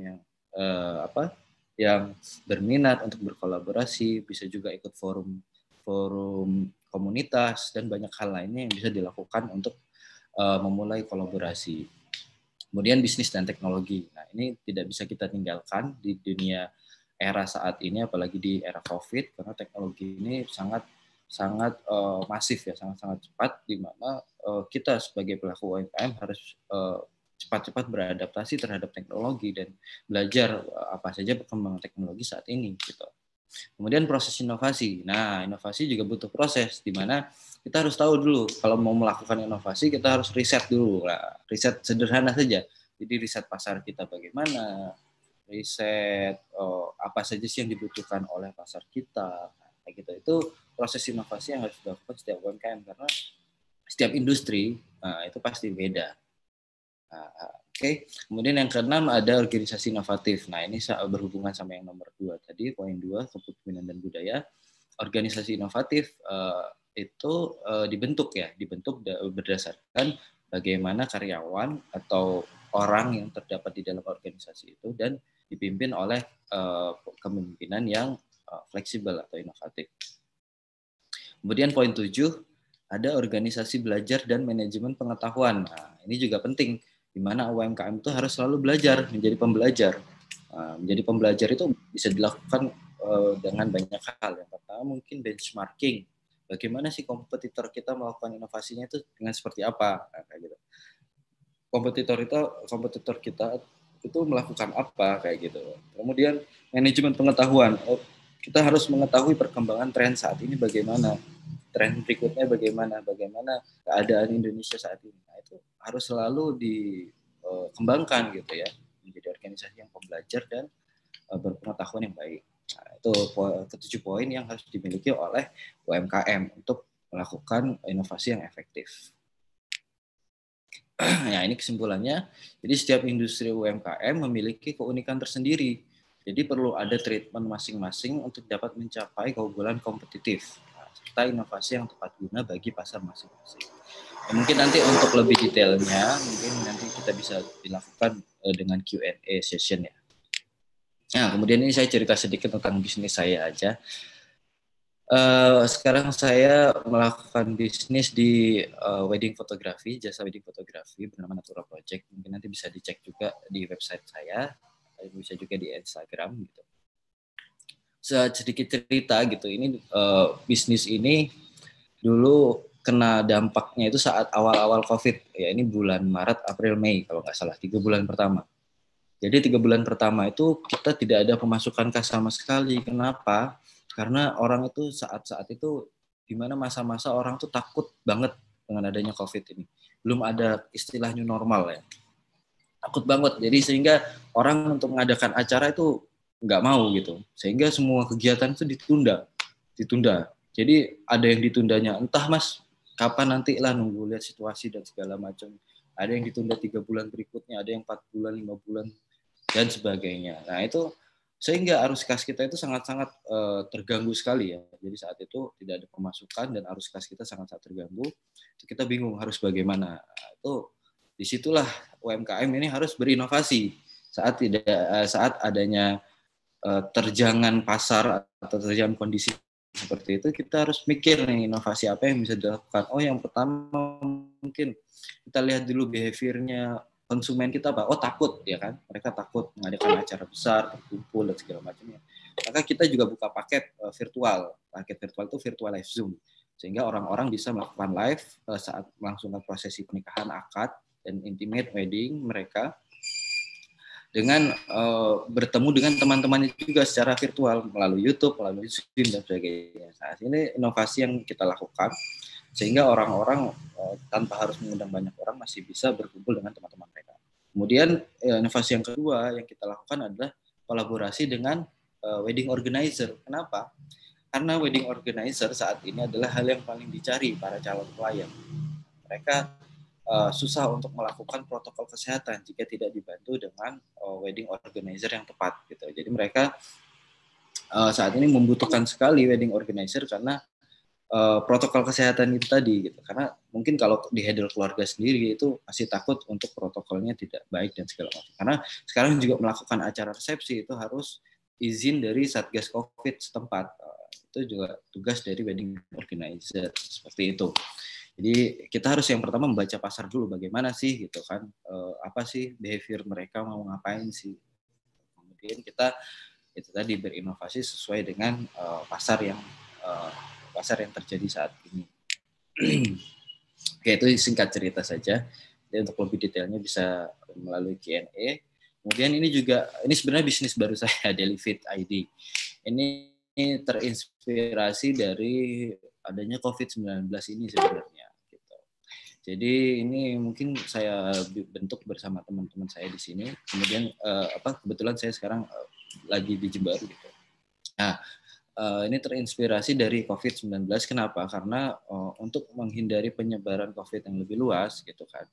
yang berminat untuk berkolaborasi, bisa juga ikut forum komunitas, dan banyak hal lainnya yang bisa dilakukan untuk memulai kolaborasi. Kemudian bisnis dan teknologi. Nah, ini tidak bisa kita tinggalkan di dunia era saat ini, apalagi di era COVID, karena teknologi ini sangat masif ya, sangat cepat, di mana kita sebagai pelaku UMKM harus cepat-cepat beradaptasi terhadap teknologi dan belajar apa saja perkembangan teknologi saat ini gitu. Kemudian proses inovasi. Nah, inovasi juga butuh proses, di mana kita harus tahu dulu, kalau mau melakukan inovasi, kita harus riset dulu. Nah, riset sederhana saja. Jadi riset pasar kita bagaimana, riset apa saja sih yang dibutuhkan oleh pasar kita. Nah, kayak gitu. Itu proses inovasi yang harus dilakukan setiap UMKM, karena setiap industri itu pasti beda. Nah, Oke, kemudian yang keenam ada organisasi inovatif. Nah, ini berhubungan sama yang nomor 2 tadi, poin 2, kepemimpinan dan budaya. Organisasi inovatif itu dibentuk berdasarkan bagaimana karyawan atau orang yang terdapat di dalam organisasi itu dan dipimpin oleh kepemimpinan yang fleksibel atau inovatif. Kemudian poin 7, ada organisasi belajar dan manajemen pengetahuan. Nah, ini juga penting, di mana UMKM itu harus selalu belajar, menjadi pembelajar. Menjadi pembelajar itu bisa dilakukan dengan banyak hal. Yang pertama mungkin benchmarking. Bagaimana sih kompetitor kita melakukan inovasinya itu dengan seperti apa? Nah, kayak gitu. Kompetitor kita itu melakukan apa kayak gitu. Kemudian manajemen pengetahuan. Kita harus mengetahui perkembangan tren saat ini bagaimana. Tren berikutnya bagaimana keadaan Indonesia saat ini. Nah, itu harus selalu dikembangkan gitu ya, menjadi organisasi yang pembelajar dan berpengetahuan yang baik. Nah, itu ketujuh poin yang harus dimiliki oleh UMKM untuk melakukan inovasi yang efektif. Ya, ini kesimpulannya. Jadi setiap industri UMKM memiliki keunikan tersendiri. Jadi perlu ada treatment masing-masing untuk dapat mencapai keunggulan kompetitif, serta inovasi yang tepat guna bagi pasar masing-masing. Ya, mungkin nanti untuk lebih detailnya, mungkin nanti kita bisa dilakukan dengan Q&A session ya. Nah, kemudian ini saya cerita sedikit tentang bisnis saya aja. Sekarang saya melakukan bisnis di wedding fotografi, jasa wedding fotografi bernama Natura Project. Mungkin nanti bisa dicek juga di website saya, bisa juga di Instagram gitu. Sedikit cerita gitu, ini bisnis ini dulu kena dampaknya itu saat awal-awal COVID. Ya, ini bulan Maret, April, Mei kalau nggak salah, 3 bulan pertama. Jadi 3 bulan pertama itu kita tidak ada pemasukan kas sama sekali. Kenapa? Karena orang itu saat-saat itu di mana masa-masa orang tuh takut banget dengan adanya COVID ini. Belum ada istilah new normal ya. Takut banget. Jadi sehingga orang untuk mengadakan acara itu nggak mau gitu. Sehingga semua kegiatan itu ditunda. Jadi ada yang ditundanya, entah mas, kapan nanti lah, nunggu lihat situasi dan segala macam. Ada yang ditunda 3 bulan berikutnya, ada yang 4 bulan, 5 bulan, dan sebagainya. Nah itu sehingga arus kas kita itu sangat-sangat terganggu sekali ya. Jadi saat itu tidak ada pemasukan dan arus kas kita sangat-sangat terganggu. Itu kita bingung harus bagaimana. Nah, itu disitulah UMKM ini harus berinovasi saat adanya terjangan pasar atau terjangan kondisi seperti itu. Kita harus mikir nih inovasi apa yang bisa dilakukan. Oh, yang pertama mungkin kita lihat dulu behaviornya konsumen kita apa? Oh, takut ya kan? Mereka takut mengadakan acara besar, berkumpul dan segala macamnya. Maka kita juga buka paket virtual. Paket virtual itu virtual live Zoom. Sehingga orang-orang bisa melakukan live saat melangsungkan prosesi pernikahan, akad, dan intimate wedding mereka dengan bertemu dengan teman-temannya juga secara virtual melalui YouTube, melalui Zoom dan sebagainya. Nah, ini inovasi yang kita lakukan sehingga orang-orang tanpa harus mengundang banyak orang masih bisa berkumpul dengan teman-teman mereka. Kemudian inovasi yang kedua yang kita lakukan adalah kolaborasi dengan wedding organizer. Kenapa? Karena wedding organizer saat ini adalah hal yang paling dicari para calon klien. Mereka susah untuk melakukan protokol kesehatan jika tidak dibantu dengan wedding organizer yang tepat gitu. Jadi mereka saat ini membutuhkan sekali wedding organizer karena protokol kesehatan itu tadi gitu. Karena mungkin kalau di handle keluarga sendiri itu masih takut untuk protokolnya tidak baik dan segala macam. Karena sekarang juga melakukan acara resepsi itu harus izin dari Satgas Covid setempat. Itu juga tugas dari wedding organizer seperti itu. Jadi kita harus yang pertama membaca pasar dulu bagaimana sih gitu kan, apa sih behavior mereka mau ngapain sih. Kemudian kita itu tadi berinovasi sesuai dengan pasar yang terjadi saat ini. Oke, itu singkat cerita saja. Jadi untuk lebih detailnya bisa melalui Q&A. Kemudian ini sebenarnya bisnis baru saya, Delifit ID. Ini terinspirasi dari adanya COVID-19 ini sebenarnya. Gitu. Jadi ini mungkin saya bentuk bersama teman-teman saya di sini. Kemudian kebetulan saya sekarang lagi di Jember gitu. Nah, ini terinspirasi dari COVID-19. Kenapa? Karena untuk menghindari penyebaran COVID yang lebih luas gitu kan,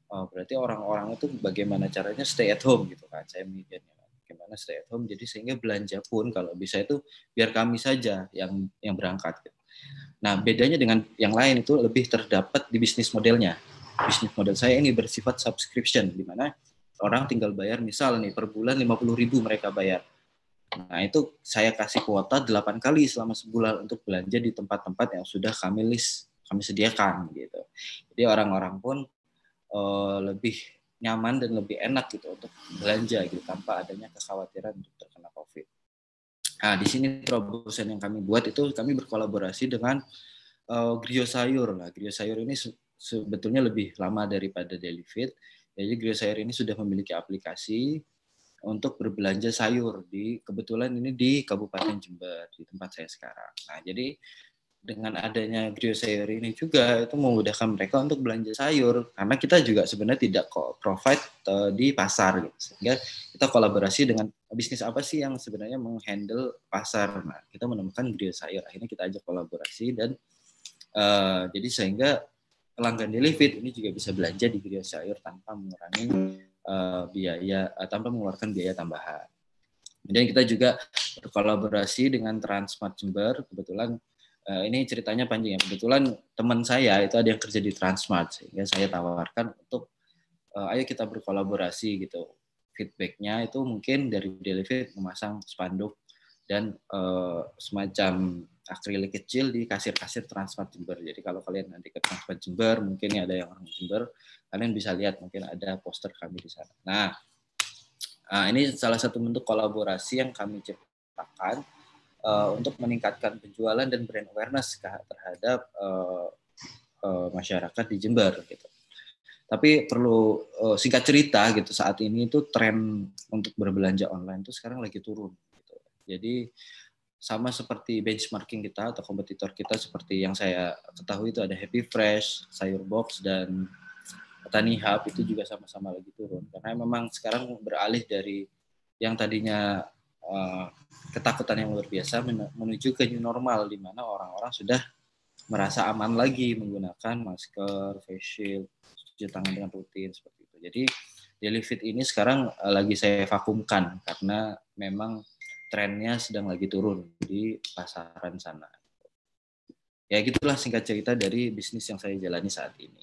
berarti orang-orang itu bagaimana caranya stay at home gitu kan, saya mikirnya bagaimana stay at home, jadi sehingga belanja pun kalau bisa itu biar kami saja yang berangkat gitu. Nah, bedanya dengan yang lain itu lebih terdapat di bisnis modelnya. Bisnis model saya ini bersifat subscription, di mana orang tinggal bayar, misal nih per bulan 50.000 mereka bayar. Nah, itu saya kasih kuota 8 kali selama sebulan untuk belanja di tempat-tempat yang sudah kami sediakan gitu. Jadi orang-orang pun lebih nyaman dan lebih enak gitu untuk belanja gitu tanpa adanya kekhawatiran untuk terkena COVID. Nah, di sini terobosan yang kami buat itu kami berkolaborasi dengan Griyo Sayur. Nah, Griyo Sayur ini sebetulnya lebih lama daripada Delivery. Jadi Griyo Sayur ini sudah memiliki aplikasi untuk berbelanja sayur kebetulan ini di Kabupaten Jember, di tempat saya sekarang. Nah, jadi dengan adanya Griyo Sayur ini juga itu memudahkan mereka untuk belanja sayur, karena kita juga sebenarnya tidak provide di pasar gitu. Sehingga kita kolaborasi dengan bisnis apa sih yang sebenarnya menghandle pasar. Nah, kita menemukan Griyo Sayur, akhirnya kita ajak kolaborasi dan jadi sehingga pelanggan Delivery ini juga bisa belanja di Griyo Sayur tanpa mengurangi biaya, tanpa mengeluarkan biaya tambahan. Kemudian kita juga berkolaborasi dengan Transmart Jember. Kebetulan ini ceritanya panjang ya. Kebetulan teman saya itu ada yang kerja di Transmart, sehingga saya tawarkan untuk ayo kita berkolaborasi gitu. Feedbacknya itu mungkin dari Delivery memasang spanduk dan semacam akrilik kecil di kasir-kasir Transmart Jember. Jadi kalau kalian nanti ke Transmart Jember, mungkin ada yang orang Jember, kalian bisa lihat mungkin ada poster kami di sana. Nah, ini salah satu bentuk kolaborasi yang kami ciptakan untuk meningkatkan penjualan dan brand awareness terhadap masyarakat di Jember gitu. Tapi perlu singkat cerita gitu, saat ini itu tren untuk berbelanja online itu sekarang lagi turun gitu. Jadi sama seperti benchmarking kita atau kompetitor kita seperti yang saya ketahui itu ada Happy Fresh, Sayur Box, dan Tani Hub itu juga sama-sama lagi turun. Karena memang sekarang beralih dari yang tadinya ketakutan yang luar biasa menuju ke new normal, di mana orang-orang sudah merasa aman lagi menggunakan masker, face shield, cuci tangan dengan rutin seperti itu. Jadi Delivery ini sekarang lagi saya vakumkan karena memang trennya sedang lagi turun di pasaran sana. Ya gitulah singkat cerita dari bisnis yang saya jalani saat ini.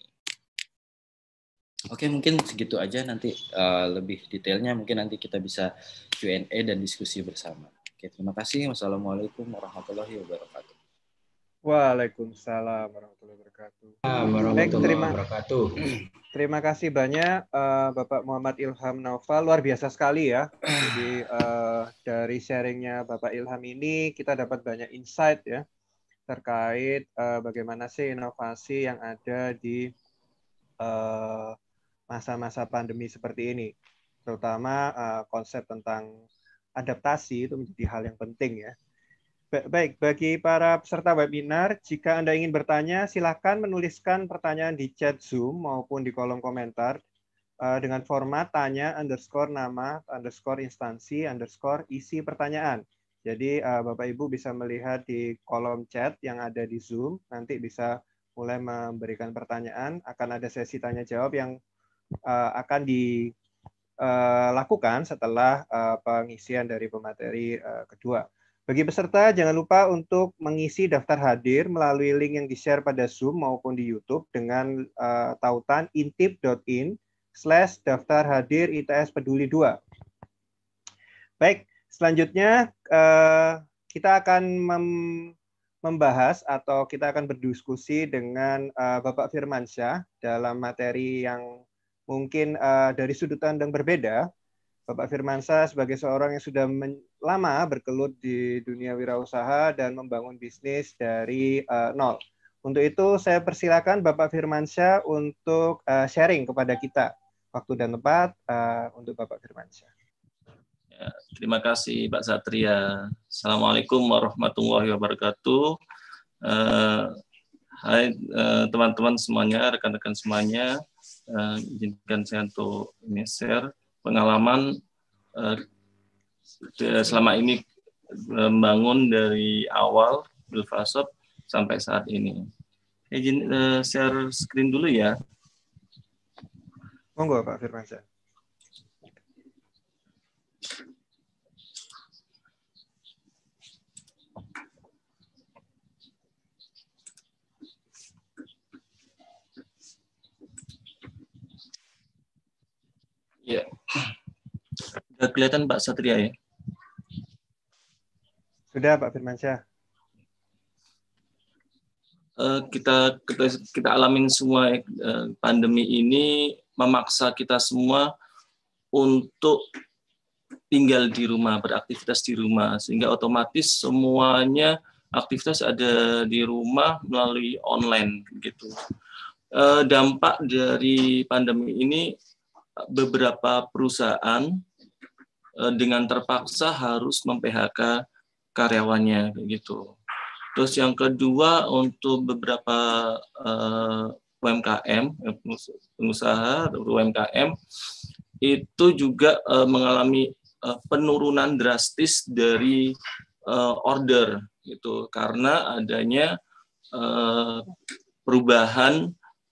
Oke, mungkin segitu aja, nanti lebih detailnya mungkin nanti kita bisa Q&A dan diskusi bersama. Oke, terima kasih. Wassalamualaikum warahmatullahi wabarakatuh. Waalaikumsalam warahmatullahi wabarakatuh. Warahmatullahi wabarakatuh. Terima kasih banyak Bapak Muhammad Ilham Naufal, luar biasa sekali ya. Jadi dari sharingnya Bapak Ilham ini kita dapat banyak insight ya terkait bagaimana sih inovasi yang ada di masa-masa pandemi seperti ini. Terutama konsep tentang adaptasi itu menjadi hal yang penting ya. Baik, bagi para peserta webinar, jika Anda ingin bertanya, silakan menuliskan pertanyaan di chat Zoom maupun di kolom komentar dengan format tanya _nama _instansi _isi pertanyaan. Jadi Bapak Ibu bisa melihat di kolom chat yang ada di Zoom, nanti bisa mulai memberikan pertanyaan, akan ada sesi tanya jawab yang akan dilakukan setelah pengisian dari pemateri kedua. Bagi peserta, jangan lupa untuk mengisi daftar hadir melalui link yang di-share pada Zoom maupun di YouTube dengan tautan intip.in/daftar hadir ITS Peduli 2. Baik, selanjutnya kita akan membahas atau kita akan berdiskusi dengan Bapak Firmansyah dalam materi yang mungkin dari sudut pandang berbeda. Bapak Firmansyah sebagai seorang yang sudah lama bergelut di dunia wirausaha dan membangun bisnis dari nol. Untuk itu saya persilakan Bapak Firmansyah untuk sharing kepada kita. Waktu dan tempat untuk Bapak Firmansyah. Ya, terima kasih Pak Satria. Assalamualaikum warahmatullahi wabarakatuh. Hai teman-teman semuanya, rekan-rekan semuanya. Izinkan saya untuk share pengalaman selama ini membangun dari awal Bilfasop sampai saat ini. Izin share screen dulu ya. Monggo Pak Firmansyah. Ya, sudah kelihatan Pak Satria ya? Sudah Pak Firmansyah. Kita alamin semua pandemi ini memaksa kita semua untuk tinggal di rumah, beraktivitas di rumah, sehingga otomatis semuanya aktivitas ada di rumah melalui online gitu. Dampak dari pandemi ini, beberapa perusahaan dengan terpaksa harus mem-PHK karyawannya gitu. Terus yang kedua, untuk beberapa UMKM, pengusaha UMKM itu juga mengalami penurunan drastis dari order gitu, karena adanya perubahan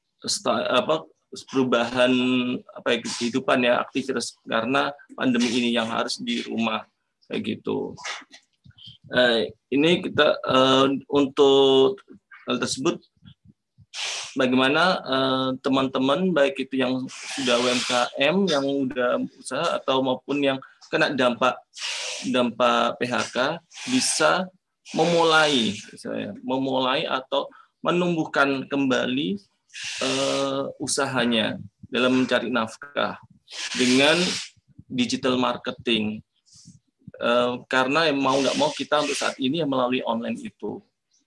kehidupan ya, aktivitas karena pandemi ini yang harus di rumah kayak gitu. Ini kita untuk hal tersebut, bagaimana teman-teman baik itu yang sudah UMKM, yang sudah usaha atau maupun yang kena dampak PHK bisa memulai atau menumbuhkan kembali usahanya dalam mencari nafkah dengan digital marketing. Karena mau nggak mau kita untuk saat ini melalui online itu.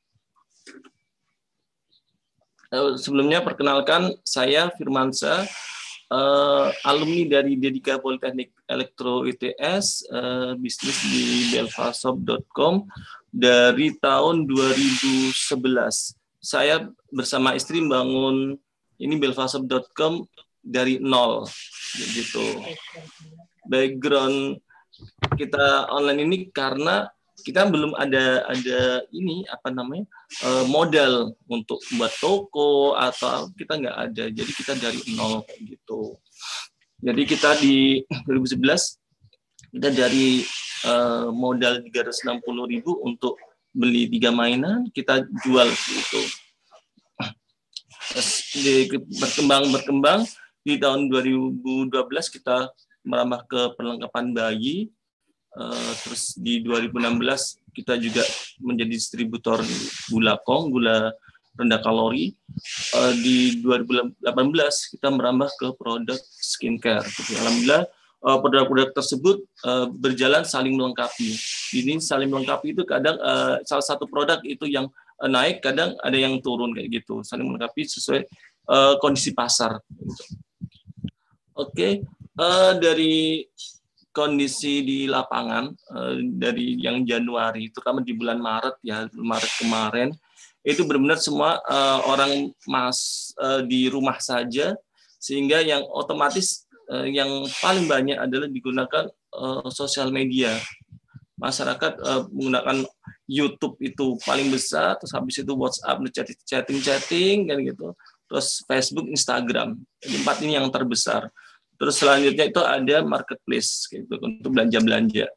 Sebelumnya perkenalkan, saya Firmansyah, alumni dari Dedika Politeknik Elektro ITS, bisnis di belfastshop.com dari tahun 2011. Saya bersama istri membangun ini belfastshop.com dari nol, gitu. Background kita online ini karena kita belum ada ini modal untuk membuat toko, atau kita nggak ada, jadi kita dari nol gitu. Jadi kita di 2011 kita dari modal 360.000 untuk beli 3 mainan, kita jual gitu. Terus berkembang di tahun 2012 kita merambah ke perlengkapan bayi. Terus di 2016 kita juga menjadi distributor gula Kong, gula rendah kalori. Di 2018 kita merambah ke produk skincare. Alhamdulillah produk-produk tersebut berjalan saling melengkapi. Ini saling melengkapi itu kadang salah satu produk itu yang naik, kadang ada yang turun kayak gitu. Saling melengkapi sesuai kondisi pasar. Gitu. Oke. Dari kondisi di lapangan dari yang Januari, terutama di bulan Maret kemarin, itu benar-benar semua orang di rumah saja, sehingga yang otomatis yang paling banyak adalah digunakan sosial media. Masyarakat menggunakan YouTube itu paling besar, terus habis itu WhatsApp, chatting kan gitu, terus Facebook, Instagram. Jadi 4 ini yang terbesar. Terus selanjutnya itu ada marketplace gitu, untuk belanja-belanja.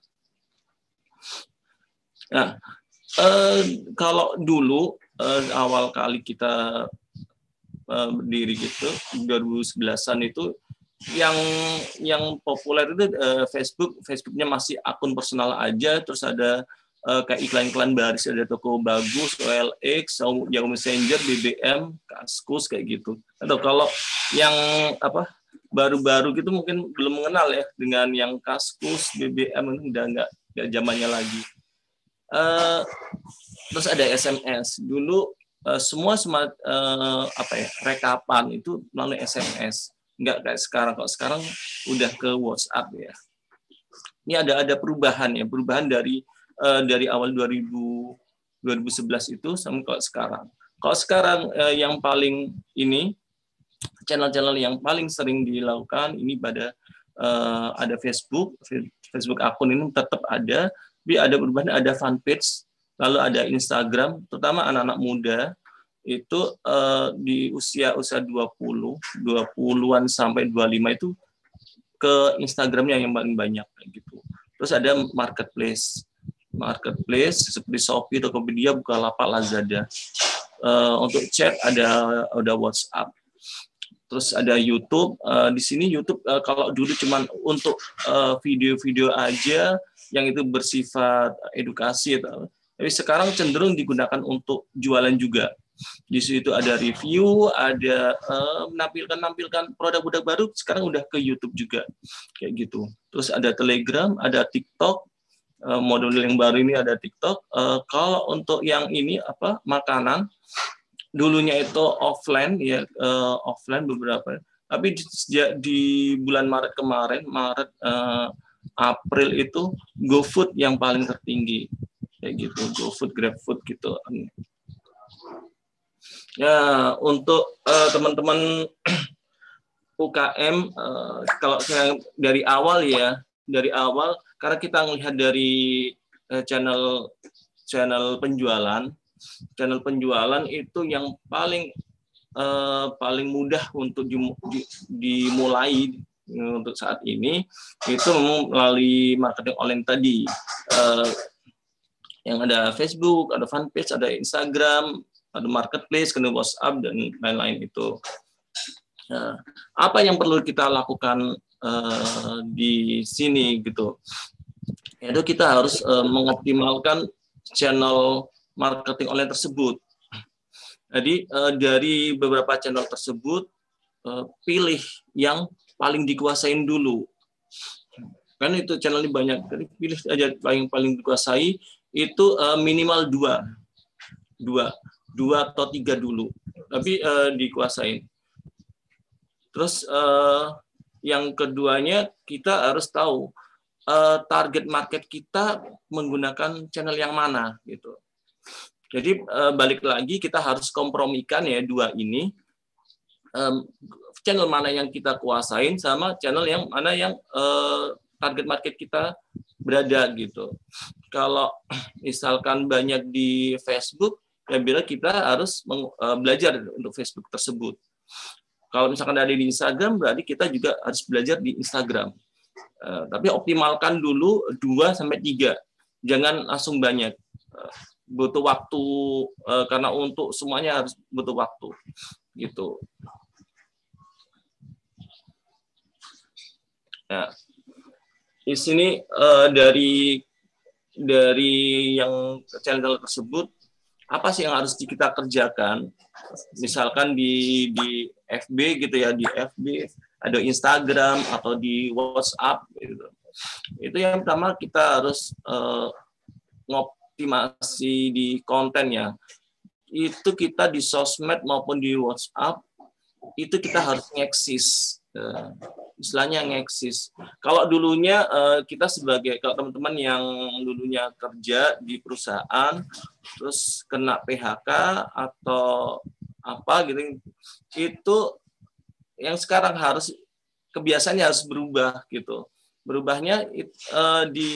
Nah, kalau dulu awal kali kita berdiri gitu 2011-an itu yang populer itu Facebooknya masih akun personal aja, terus ada kayak iklan-iklan baris, ada toko bagus, OLX, Yahoo Messenger, BBM, Kaskus kayak gitu. Atau kalau yang baru-baru gitu mungkin belum mengenal ya dengan yang Kaskus, BBM, udah nggak zamannya lagi. Terus ada SMS. Dulu semua rekapan itu melalui SMS. Nggak kayak sekarang. Kalau sekarang udah ke WhatsApp ya. Ini ada perubahan ya, perubahan dari awal 2011 itu sampai kalau sekarang. Kalau sekarang yang paling ini channel-channel yang paling sering dilakukan ini ada Facebook akun ini tetap ada, tapi ada perubahan, ada fanpage, lalu ada Instagram, terutama anak-anak muda itu di usia 20-an sampai 25 itu ke Instagramnya yang paling banyak gitu. Terus ada marketplace seperti Shopee, Tokopedia, Bukalapak, Lazada. Untuk chat ada WhatsApp. Terus ada YouTube. Di sini YouTube kalau dulu cuman untuk video-video aja yang itu bersifat edukasi, tapi sekarang cenderung digunakan untuk jualan juga. Di situ ada review, ada menampilkan produk-produk baru, sekarang udah ke YouTube juga kayak gitu. Terus ada Telegram, ada TikTok, model yang baru ini ada TikTok. Kalau untuk yang ini makanan, dulunya itu offline ya, offline beberapa, tapi di bulan Maret kemarin, April itu GoFood yang paling tertinggi kayak gitu, GoFood, GrabFood gitu. Ya, untuk teman-teman UKM, kalau dari awal karena kita melihat dari channel penjualan itu yang paling mudah untuk dimulai untuk saat ini itu melalui marketing online tadi, yang ada Facebook, ada fanpage, ada Instagram, ada marketplace, kemudian WhatsApp dan lain-lain itu. Nah, apa yang perlu kita lakukan di sini gitu? Yaitu kita harus mengoptimalkan channel marketing online tersebut. Jadi dari beberapa channel tersebut pilih yang paling dikuasain dulu. Kan itu channel ini banyak, pilih aja paling dikuasai itu minimal dua atau 3 dulu, tapi dikuasain. Terus yang keduanya kita harus tahu target market kita menggunakan channel yang mana gitu. Jadi balik lagi kita harus kompromikan ya dua ini, channel mana yang kita kuasain sama channel yang mana yang target market kita berada gitu. Kalau misalkan banyak di Facebook, ya bila kita harus belajar untuk Facebook tersebut. Kalau misalkan ada di Instagram, berarti kita juga harus belajar di Instagram. Tapi optimalkan dulu 2-3, jangan langsung banyak. Butuh waktu, karena untuk semuanya harus butuh waktu, gitu. Nah, di sini dari yang channel tersebut, apa sih yang harus kita kerjakan? Misalkan di FB gitu ya, di FB ada Instagram atau di WhatsApp gitu. Itu yang pertama kita harus ngoptimasi di kontennya. Itu kita di sosmed maupun di WhatsApp itu kita harus ngeksis. Istilahnya ngeksis. Kalau dulunya kita kalau teman-teman yang dulunya kerja di perusahaan terus kena PHK atau apa gitu, itu yang sekarang harus kebiasaannya harus berubah gitu. Berubahnya di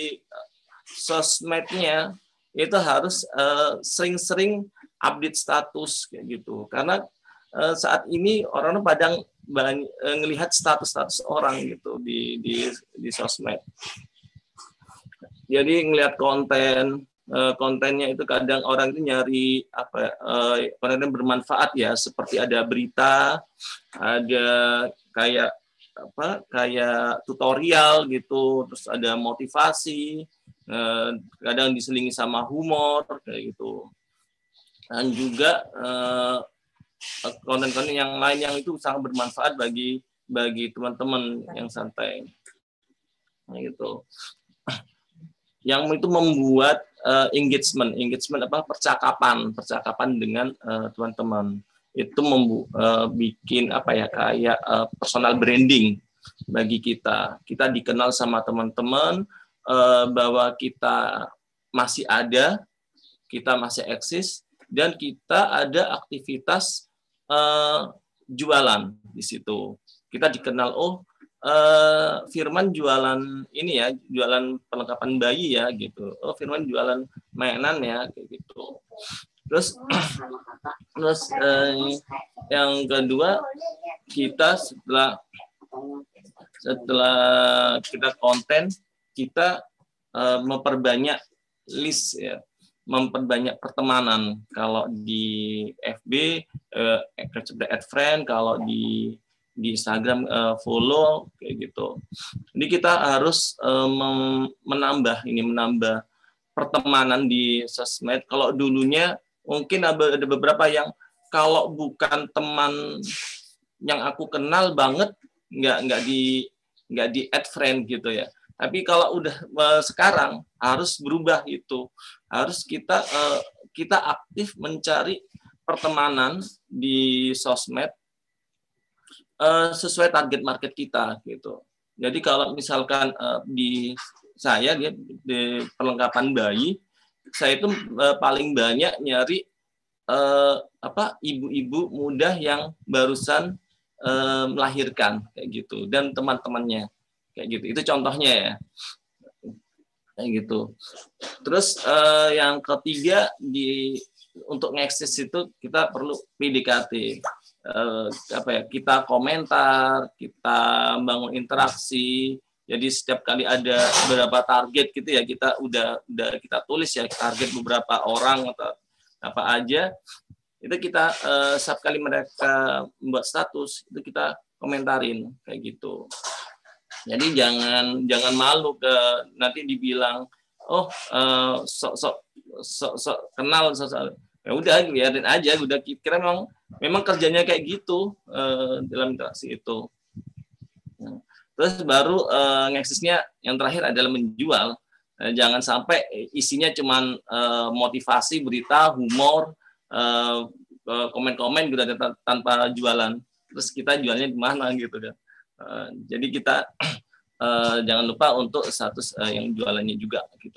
sosmednya itu harus sering-sering update status kayak gitu. Karena saat ini orang-orang pada ngelihat status orang gitu di sosmed. Jadi ngelihat kontennya itu kadang orang itu nyari konten yang bermanfaat ya, seperti ada berita, ada kayak tutorial gitu, terus ada motivasi, kadang diselingi sama humor kayak gitu. Dan juga konten-konten yang lain yang itu sangat bermanfaat bagi teman-teman yang santai. Nah, gitu. Yang itu membuat engagement percakapan dengan teman-teman. Itu bikin kayak personal branding bagi kita. Kita dikenal sama teman-teman bahwa kita masih ada, kita masih eksis, dan kita ada aktivitas jualan di situ. Kita dikenal, Firman jualan ini ya, jualan perlengkapan bayi ya gitu. Oh, Firman jualan mainan ya kayak gitu. Terus yang kedua, kita setelah kita konten, kita memperbanyak list ya, memperbanyak pertemanan. Kalau di FB add friend, kalau di Instagram follow kayak gitu. Jadi kita harus menambah pertemanan di sosmed. Kalau dulunya mungkin ada beberapa yang kalau bukan teman yang aku kenal banget nggak di add friend gitu ya. Tapi kalau udah sekarang harus berubah itu. Harus kita aktif mencari pertemanan di sosmed sesuai target market kita gitu. Jadi kalau misalkan di saya di perlengkapan bayi, saya itu paling banyak nyari ibu-ibu muda yang barusan melahirkan kayak gitu, dan teman-temannya kayak gitu. Itu contohnya ya. Kayak gitu. Terus yang ketiga untuk ngakses itu kita perlu PDKT. Kita komentar, kita bangun interaksi. Jadi setiap kali ada beberapa target gitu ya, kita udah kita tulis ya target beberapa orang atau apa aja. Itu kita setiap kali mereka membuat status itu kita komentarin kayak gitu. Jadi jangan malu nanti dibilang sok kenal ya udah biarin aja, udah kira memang kerjanya kayak gitu dalam interaksi itu. Terus baru ngaksesnya yang terakhir adalah menjual. Jangan sampai isinya cuman motivasi, berita, humor, komen-komen gitu tanpa jualan. Terus kita jualnya di mana gitu kan. Jadi kita jangan lupa untuk status yang jualannya juga gitu.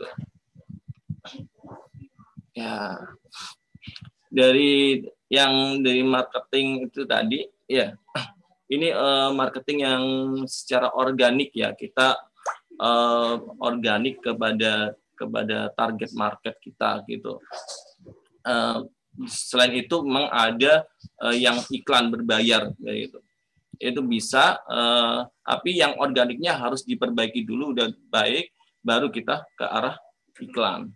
Ya. Dari marketing itu tadi ya, ini marketing yang secara organik ya, kita organik kepada target market kita gitu. Selain itu memang ada yang iklan berbayar gitu. Itu bisa, tapi yang organiknya harus diperbaiki dulu udah baik, baru kita ke arah iklan.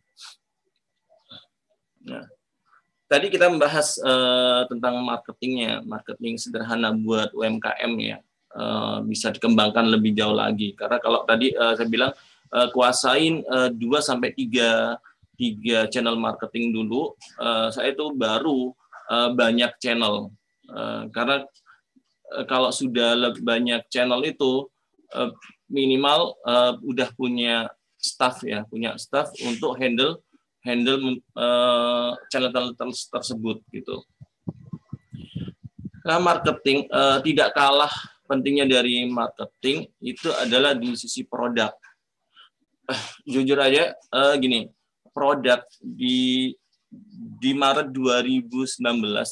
Nah, tadi kita membahas tentang marketingnya, marketing sederhana buat UMKM ya, bisa dikembangkan lebih jauh lagi. Karena kalau tadi saya bilang kuasain 2-3 channel marketing dulu, saya itu baru banyak channel. Karena kalau sudah banyak channel itu minimal udah punya staff ya, untuk handle channel tersebut gitu. Nah, marketing tidak kalah pentingnya dari marketing itu adalah di sisi produk. Jujur aja gini, produk di Maret 2020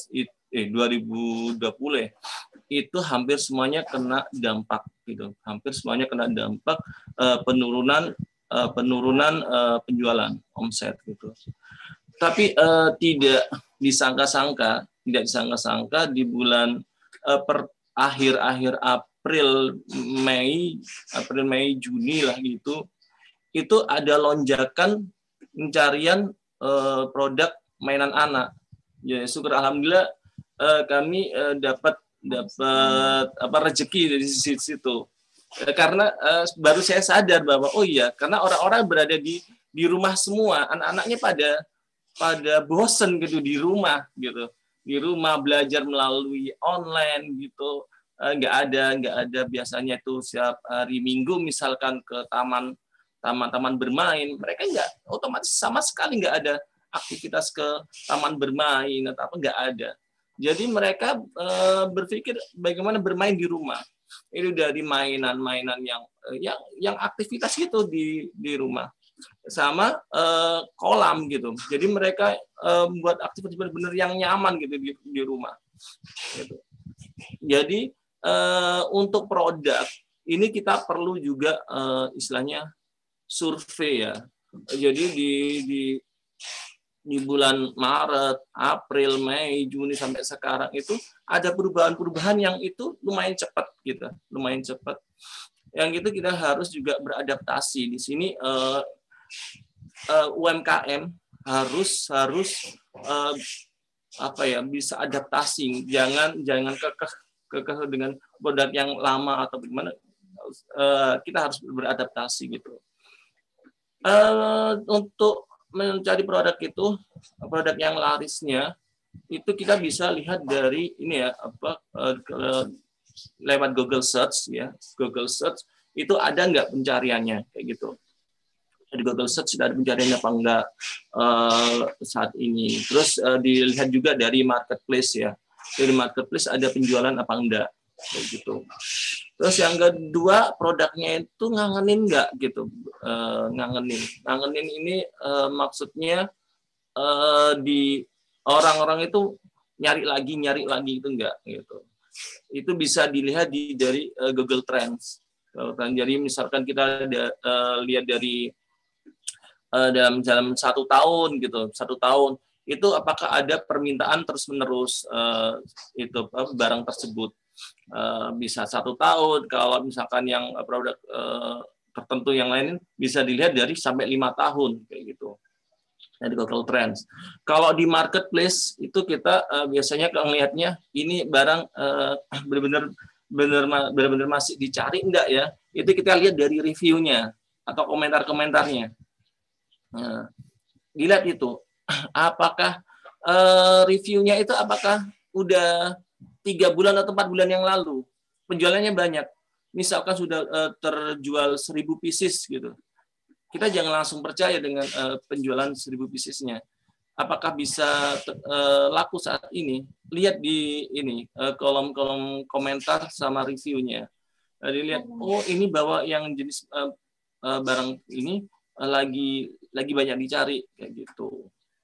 itu hampir semuanya kena dampak gitu. Hampir semuanya kena dampak penurunan penjualan, omset gitu. Tapi tidak disangka-sangka di bulan akhir April, Mei, Juni lah gitu, itu ada lonjakan pencarian produk mainan anak. Ya, syukur alhamdulillah kami dapat rezeki dari situ. Karena baru saya sadar bahwa karena orang-orang berada di rumah semua, anak-anaknya pada bosen gitu di rumah belajar melalui online gitu, nggak ada biasanya itu setiap hari Minggu misalkan ke taman bermain, mereka otomatis sama sekali nggak ada aktivitas ke taman bermain atau apa, nggak ada. Jadi mereka berpikir bagaimana bermain di rumah. Itu dari mainan-mainan yang aktivitas gitu di rumah, sama kolam gitu. Jadi mereka buat aktivitas benar-benar yang nyaman gitu di rumah. Gitu. Jadi untuk produk ini kita perlu juga di bulan Maret, April, Mei, Juni sampai sekarang itu ada perubahan-perubahan yang itu lumayan cepat gitu, lumayan cepat. Yang itu kita harus juga beradaptasi di sini. UMKM harus bisa adaptasi, jangan kekeh dengan produk yang lama atau bagaimana. Kita harus beradaptasi gitu. Untuk mencari produk yang larisnya itu kita bisa lihat dari ini ya, lewat Google Search ya. Google Search itu ada nggak pencariannya kayak gitu. Di Google Search sudah ada pencariannya apa enggak saat ini. Terus dilihat juga dari marketplace ya. Dari marketplace ada penjualan apa enggak kayak gitu. Terus yang kedua, produknya itu ngangenin enggak gitu. Ngangenin ini maksudnya di orang-orang itu nyari lagi itu enggak gitu. Itu bisa dilihat dari Google Trends. Jadi misalkan kita lihat dari dalam 1 tahun gitu, 1 tahun itu apakah ada permintaan terus-menerus itu barang tersebut. Bisa 1 tahun, kalau misalkan yang produk tertentu yang lain bisa dilihat dari sampai 5 tahun kayak gitu. Di Google Trends. Kalau di marketplace itu kita biasanya melihatnya ini barang benar-benar masih dicari enggak ya? Itu kita lihat dari reviewnya atau komentar-komentarnya. Nah, dilihat itu apakah reviewnya itu apakah udah 3 bulan atau 4 bulan yang lalu penjualannya banyak, misalkan sudah terjual 1000 pieces gitu, kita jangan langsung percaya dengan penjualan 1000 piecesnya. Apakah bisa laku saat ini? Lihat di ini kolom-kolom komentar sama reviewnya. Dilihat, oh ini bahwa yang jenis barang ini lagi banyak dicari kayak gitu.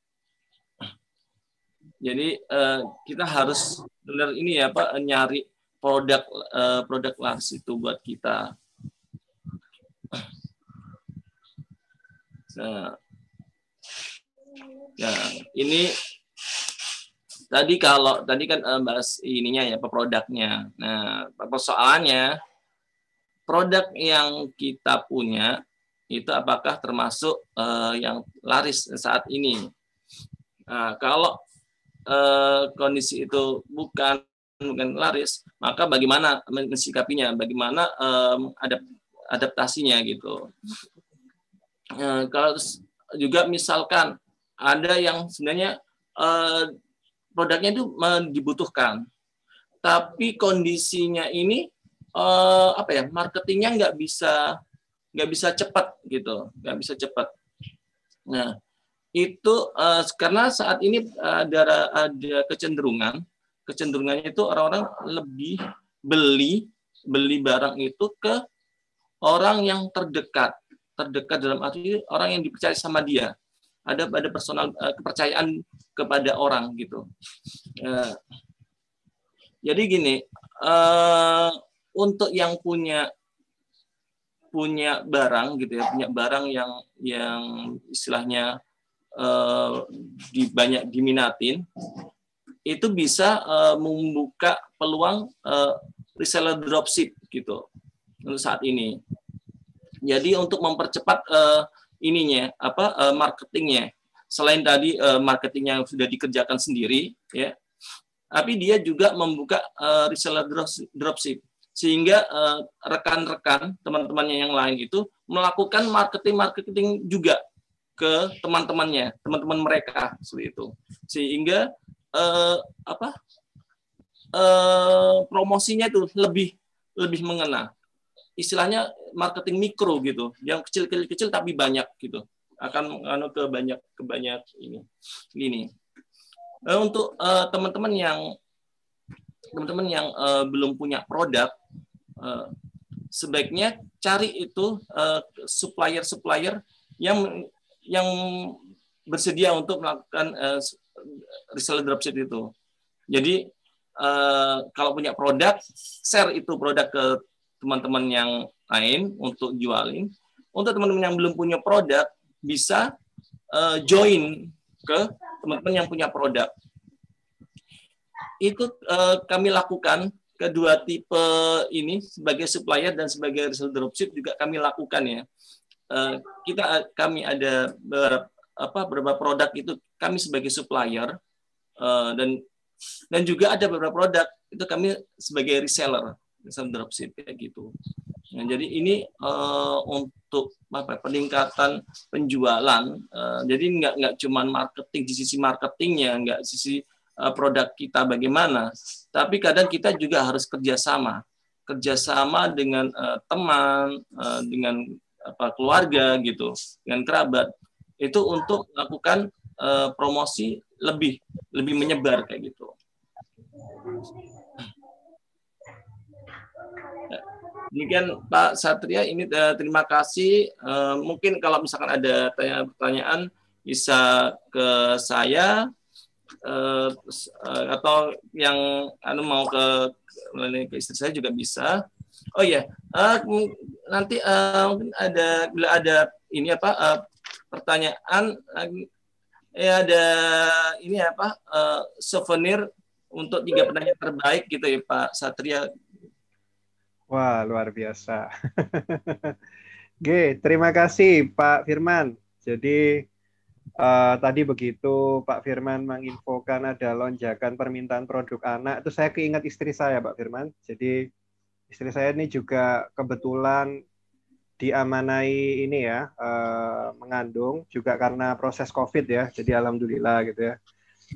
Jadi kita harus benar ini ya Pak, nyari produk laris itu buat kita. Nah, ya ini tadi kan bahas ininya ya produknya. Nah, persoalannya produk yang kita punya itu apakah termasuk yang laris saat ini? Nah, kalau kondisi itu bukan laris, maka bagaimana mensikapinya? Bagaimana adaptasinya gitu? Kalau juga misalkan ada yang sebenarnya produknya itu dibutuhkan, tapi kondisinya ini marketingnya nggak bisa cepat gitu, nggak bisa cepat. Nah, itu karena saat ini ada kecenderungannya itu orang-orang lebih beli barang itu ke orang yang terdekat dalam arti orang yang dipercaya sama dia, ada personal kepercayaan kepada orang gitu. Jadi gini, untuk yang punya barang gitu ya, punya barang yang istilahnya banyak diminatin, itu bisa membuka peluang reseller dropship gitu untuk saat ini. Jadi untuk mempercepat marketingnya, selain tadi marketing yang sudah dikerjakan sendiri ya, tapi dia juga membuka reseller dropship, sehingga rekan-rekan teman-temannya yang lain itu melakukan marketing juga ke teman-teman mereka seperti itu, sehingga promosinya itu lebih mengena, istilahnya marketing mikro gitu, yang kecil tapi banyak gitu, akan ke banyak ini. Untuk teman-teman yang belum punya produk, sebaiknya cari itu supplier yang bersedia untuk melakukan reseller dropship itu. Jadi kalau punya produk, share itu produk ke teman-teman yang lain untuk jualin. Untuk teman-teman yang belum punya produk, bisa join ke teman-teman yang punya produk. Itu kami lakukan kedua tipe ini sebagai supplier dan sebagai reseller dropship juga kami lakukan ya. Kami ada beberapa produk itu kami sebagai supplier dan juga ada beberapa produk itu kami sebagai reseller dropship kayak gitu. Nah, jadi ini untuk peningkatan penjualan. Jadi nggak cuma marketing di sisi marketingnya, nggak sisi produk kita bagaimana, tapi kadang kita juga harus kerjasama dengan teman, dengan keluarga gitu, dengan kerabat itu untuk melakukan promosi lebih menyebar kayak gitu. Demikian Pak Satria, ini terima kasih. Mungkin kalau misalkan ada pertanyaan bisa ke saya atau yang mau ke istri saya juga bisa. Oh iya, nanti bila ada ini pertanyaan ada ini souvenir untuk 3 penanya terbaik gitu ya Pak Satria. Wah, luar biasa. Oke, terima kasih Pak Firman. Jadi tadi begitu Pak Firman menginfokan ada lonjakan permintaan produk anak, itu saya keinget istri saya Pak Firman. Jadi istri saya ini juga kebetulan diamanai ini ya, mengandung juga karena proses COVID ya. Jadi alhamdulillah gitu ya.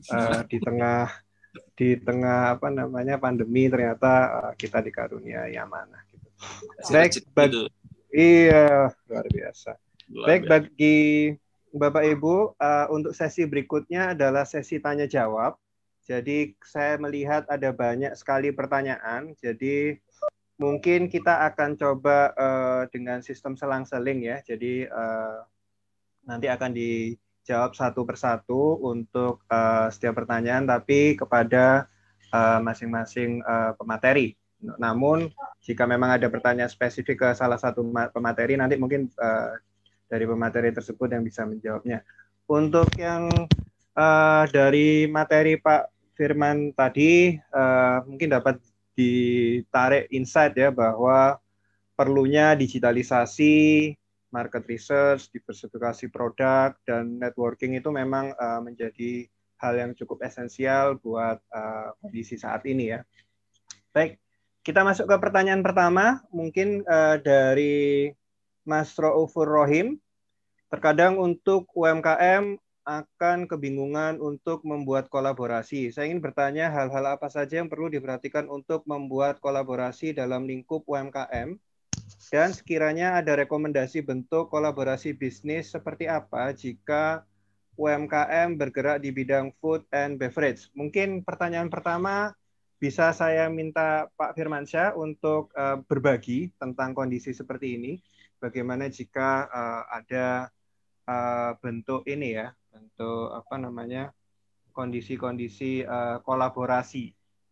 Di tengah pandemi ternyata kita dikaruniai amanah gitu. Baik, iya luar biasa. Baik, bagi Bapak Ibu, untuk sesi berikutnya adalah sesi tanya jawab. Jadi saya melihat ada banyak sekali pertanyaan. Jadi mungkin kita akan coba dengan sistem selang-seling ya. Jadi nanti akan dijawab satu persatu untuk setiap pertanyaan, tapi kepada masing-masing pemateri. Namun jika memang ada pertanyaan spesifik ke salah satu pemateri, nanti mungkin dari pemateri tersebut yang bisa menjawabnya. Untuk yang dari materi Pak Firman tadi, mungkin dapat ditarik insight ya bahwa perlunya digitalisasi, market research, diversifikasi produk, dan networking itu memang menjadi hal yang cukup esensial buat kondisi saat ini ya. Baik, kita masuk ke pertanyaan pertama, mungkin dari Mas Raufur Rohim. Terkadang untuk UMKM akan kebingungan untuk membuat kolaborasi. Saya ingin bertanya hal-hal apa saja yang perlu diperhatikan untuk membuat kolaborasi dalam lingkup UMKM, dan sekiranya ada rekomendasi bentuk kolaborasi bisnis seperti apa jika UMKM bergerak di bidang food and beverage. Mungkin pertanyaan pertama bisa saya minta Pak Firmansyah untuk berbagi tentang kondisi seperti ini. Bagaimana jika ada bentuk ini ya, bentuk kondisi-kondisi kolaborasi.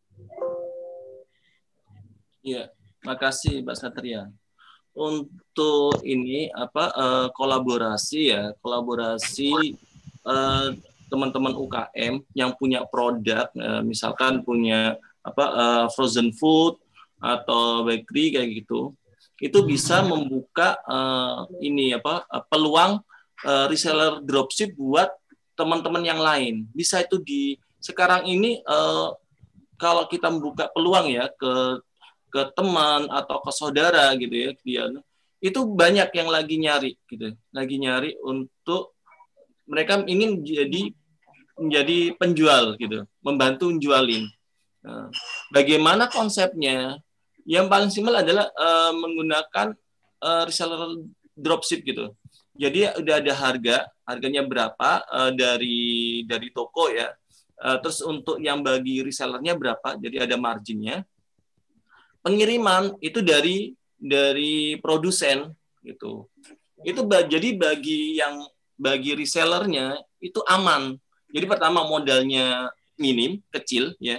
Iya, makasih Pak Satria. Untuk ini kolaborasi teman-teman UKM yang punya produk, misalkan punya frozen food atau bakery kayak gitu, itu bisa membuka peluang reseller dropship buat teman-teman yang lain. Bisa itu sekarang ini kalau kita membuka peluang ya ke teman atau ke saudara gitu ya, itu banyak yang lagi nyari gitu, lagi nyari untuk mereka ingin menjadi penjual gitu, membantu jualin. Nah, bagaimana konsepnya? Yang paling simpel adalah menggunakan reseller dropship gitu. Jadi udah ada harganya berapa dari toko ya. Terus untuk yang bagi resellernya berapa? Jadi ada marginnya. Pengiriman itu dari produsen gitu. Itu jadi bagi resellernya itu aman. Jadi pertama modalnya kecil ya.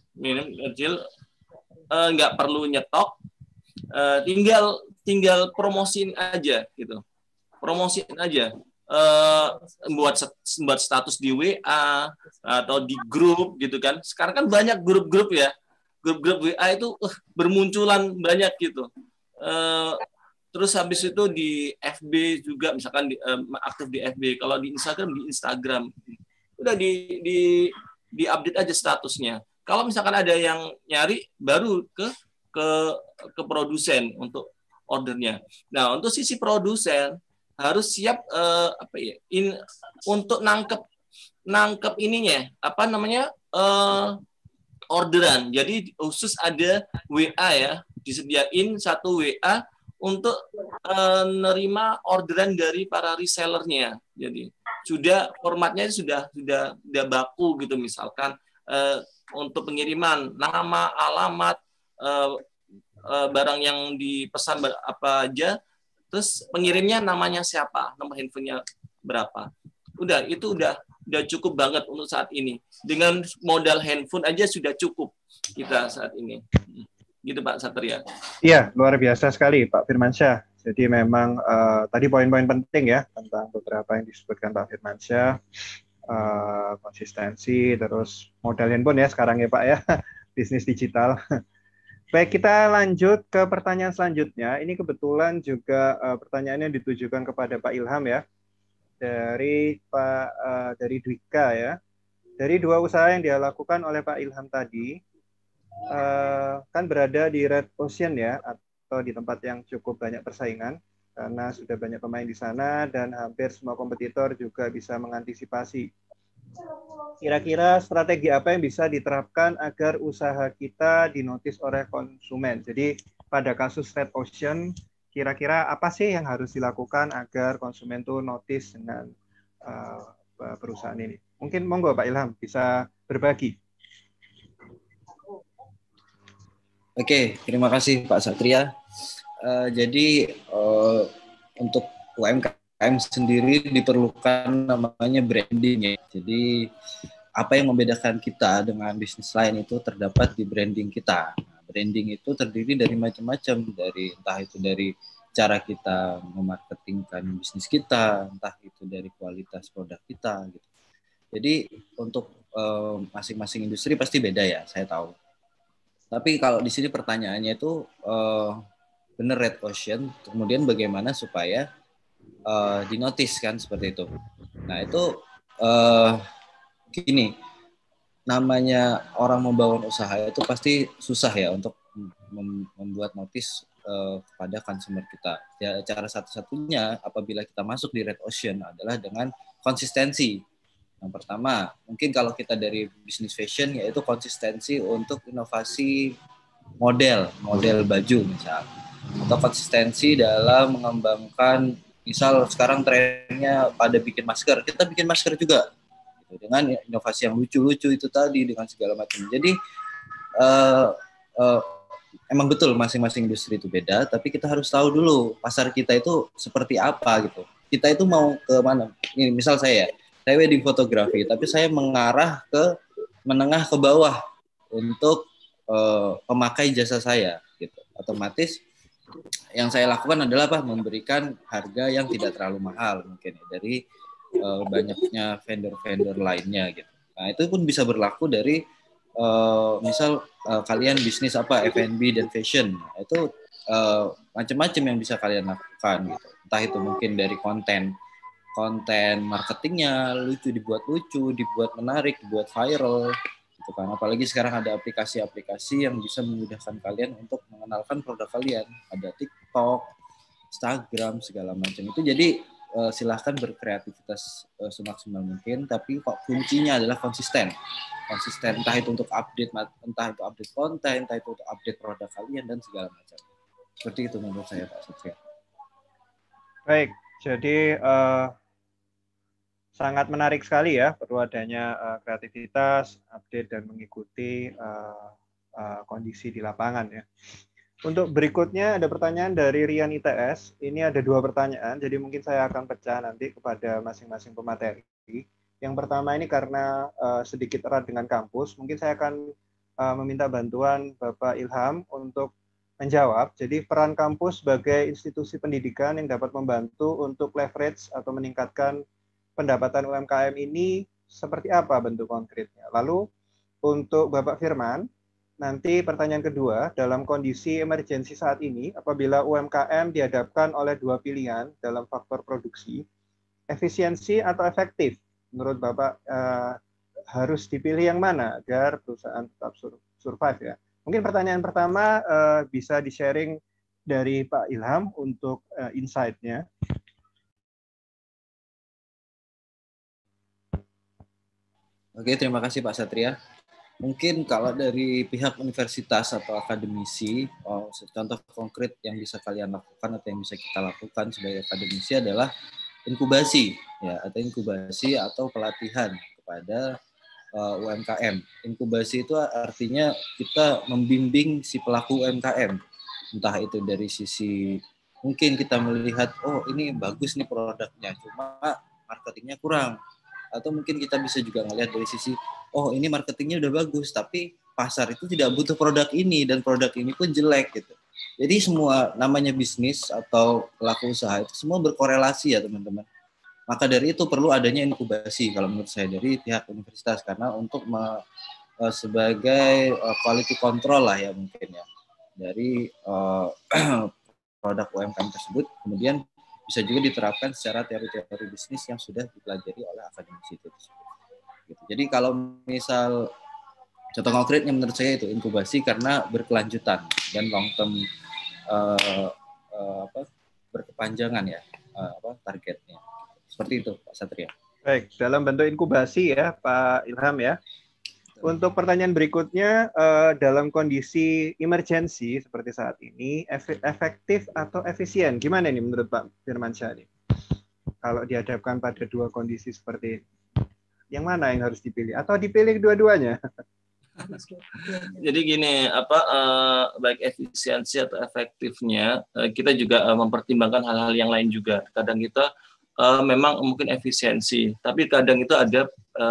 Nggak perlu nyetok. Tinggal promosiin aja gitu. Promosiin aja buat status di WA atau di grup gitu kan. Sekarang kan banyak grup-grup ya. Grup-grup WA itu bermunculan banyak gitu. Terus habis itu di FB juga, misalkan aktif di FB. Kalau di Instagram. Udah di update aja statusnya. Kalau misalkan ada yang nyari, baru ke produsen untuk ordernya. Nah, untuk sisi produsen harus siap untuk nangkep ininya, orderan. Jadi khusus ada WA ya, disediain satu WA untuk nerima orderan dari para resellernya. Jadi formatnya sudah baku gitu, misalkan untuk pengiriman nama, alamat, barang yang dipesan apa aja, terus pengirimnya namanya siapa, nomor handphonenya berapa. Itu udah cukup banget untuk saat ini. Dengan modal handphone aja sudah cukup kita saat ini. Gitu Pak Satria. Iya, luar biasa sekali Pak Firmansyah. Jadi memang tadi poin-poin penting ya tentang beberapa yang disebutkan Pak Firmansyah, konsistensi, terus modal handphone ya sekarang ya Pak ya, bisnis digital. Baik, kita lanjut ke pertanyaan selanjutnya. Ini kebetulan juga pertanyaannya ditujukan kepada Pak Ilham ya, dari Dwika ya. Dari 2 usaha yang dia lakukan oleh Pak Ilham tadi, kan berada di red ocean ya, atau di tempat yang cukup banyak persaingan, karena sudah banyak pemain di sana dan hampir semua kompetitor juga bisa mengantisipasi. Kira-kira strategi apa yang bisa diterapkan agar usaha kita dinotis oleh konsumen? Jadi pada kasus red ocean, kira-kira apa sih yang harus dilakukan agar konsumen tuh notice dengan perusahaan ini? Mungkin monggo Pak Ilham bisa berbagi. Oke, terima kasih Pak Satria. Jadi untuk UMKM sendiri diperlukan namanya branding ya. Jadi apa yang membedakan kita dengan bisnis lain itu terdapat di branding kita. Nah, branding itu terdiri dari macam-macam, entah itu dari cara kita memarketingkan bisnis kita, entah itu dari kualitas produk kita gitu. Jadi untuk masing-masing industri pasti beda ya, saya tahu. Tapi kalau di sini pertanyaannya itu benar red ocean, kemudian bagaimana supaya dinotis kan seperti itu. Nah itu gini, namanya orang membangun usaha itu pasti susah ya untuk membuat notis kepada consumer kita. Ya, cara satu-satunya apabila kita masuk di red ocean adalah dengan konsistensi. Yang pertama, mungkin kalau kita dari bisnis fashion, yaitu konsistensi untuk inovasi model baju misal. Atau konsistensi dalam mengembangkan, misal sekarang trennya pada bikin masker, kita bikin masker juga. Dengan inovasi yang lucu-lucu itu tadi, dengan segala macam. Jadi, emang betul masing-masing industri itu beda, tapi kita harus tahu dulu pasar kita itu seperti apa gitu. Kita itu mau ke mana? Ini misal saya wedding fotografi, tapi saya mengarah ke menengah ke bawah untuk pemakai jasa saya gitu. Otomatis yang saya lakukan adalah memberikan harga yang tidak terlalu mahal mungkin ya, dari banyaknya vendor-vendor lainnya gitu. Nah, itu pun bisa berlaku dari misal kalian bisnis F&B dan fashion. Nah, itu macam-macam yang bisa kalian lakukan gitu. Entah itu mungkin dari konten marketingnya dibuat menarik, dibuat viral gitu kan. Apalagi sekarang ada aplikasi-aplikasi yang bisa memudahkan kalian untuk mengenalkan produk kalian. Ada TikTok, Instagram, segala macam itu. Jadi silahkan berkreativitas semaksimal mungkin, tapi kuncinya adalah konsisten, entah itu untuk update konten, entah itu untuk update produk kalian dan segala macam. Seperti itu menurut saya Pak Satria. Baik, jadi sangat menarik sekali ya, perlu adanya kreativitas, update dan mengikuti kondisi di lapangan ya. Untuk berikutnya ada pertanyaan dari Rian ITS. Ini ada 2 pertanyaan, jadi mungkin saya akan pecah nanti kepada masing-masing pemateri. Yang pertama ini karena sedikit erat dengan kampus, mungkin saya akan meminta bantuan Bapak Ilham untuk menjawab. Jadi peran kampus sebagai institusi pendidikan yang dapat membantu untuk leverage atau meningkatkan pendapatan UMKM ini seperti apa bentuk konkretnya. Lalu untuk Bapak Firman, nanti pertanyaan kedua, dalam kondisi emergensi saat ini, apabila UMKM dihadapkan oleh dua pilihan dalam faktor produksi, efisiensi atau efektif, menurut Bapak harus dipilih yang mana agar perusahaan tetap survive ya? Mungkin pertanyaan pertama bisa di-sharing dari Pak Ilham untuk insight-nya. Oke, terima kasih Pak Satria. Mungkin kalau dari pihak universitas atau akademisi, contoh konkret yang bisa kalian lakukan atau yang bisa kita lakukan sebagai akademisi adalah inkubasi, ya, atau pelatihan kepada UMKM. Inkubasi itu artinya kita membimbing si pelaku UMKM, entah itu dari sisi mungkin kita melihat, oh ini bagus nih produknya, cuma marketingnya kurang, atau mungkin kita bisa juga melihat dari sisi, oh ini marketingnya udah bagus, tapi pasar itu tidak butuh produk ini dan produk ini pun jelek gitu. Jadi semua namanya bisnis atau pelaku usaha itu semua berkorelasi ya teman-teman. Maka dari itu perlu adanya inkubasi kalau menurut saya dari pihak universitas, karena untuk sebagai quality control lah ya mungkin ya dari produk UMKM tersebut, kemudian bisa juga diterapkan secara teori-teori bisnis yang sudah dipelajari oleh akademisi itu tersebut. Gitu. Jadi kalau misal contoh konkretnya menurut saya itu inkubasi karena berkelanjutan dan long term berkepanjangan ya targetnya. Seperti itu, Pak Satria. Baik, dalam bentuk inkubasi ya, Pak Ilham ya. Untuk pertanyaan berikutnya, dalam kondisi emergency seperti saat ini, efektif atau efisien? Gimana ini menurut Pak Firmansyah ini? Kalau dihadapkan pada dua kondisi seperti ini, yang mana yang harus dipilih? Atau dipilih dua-duanya? Jadi gini, baik efisiensi atau efektifnya, kita juga mempertimbangkan hal-hal yang lain juga. Kadang kita memang mungkin efisiensi, tapi kadang itu ada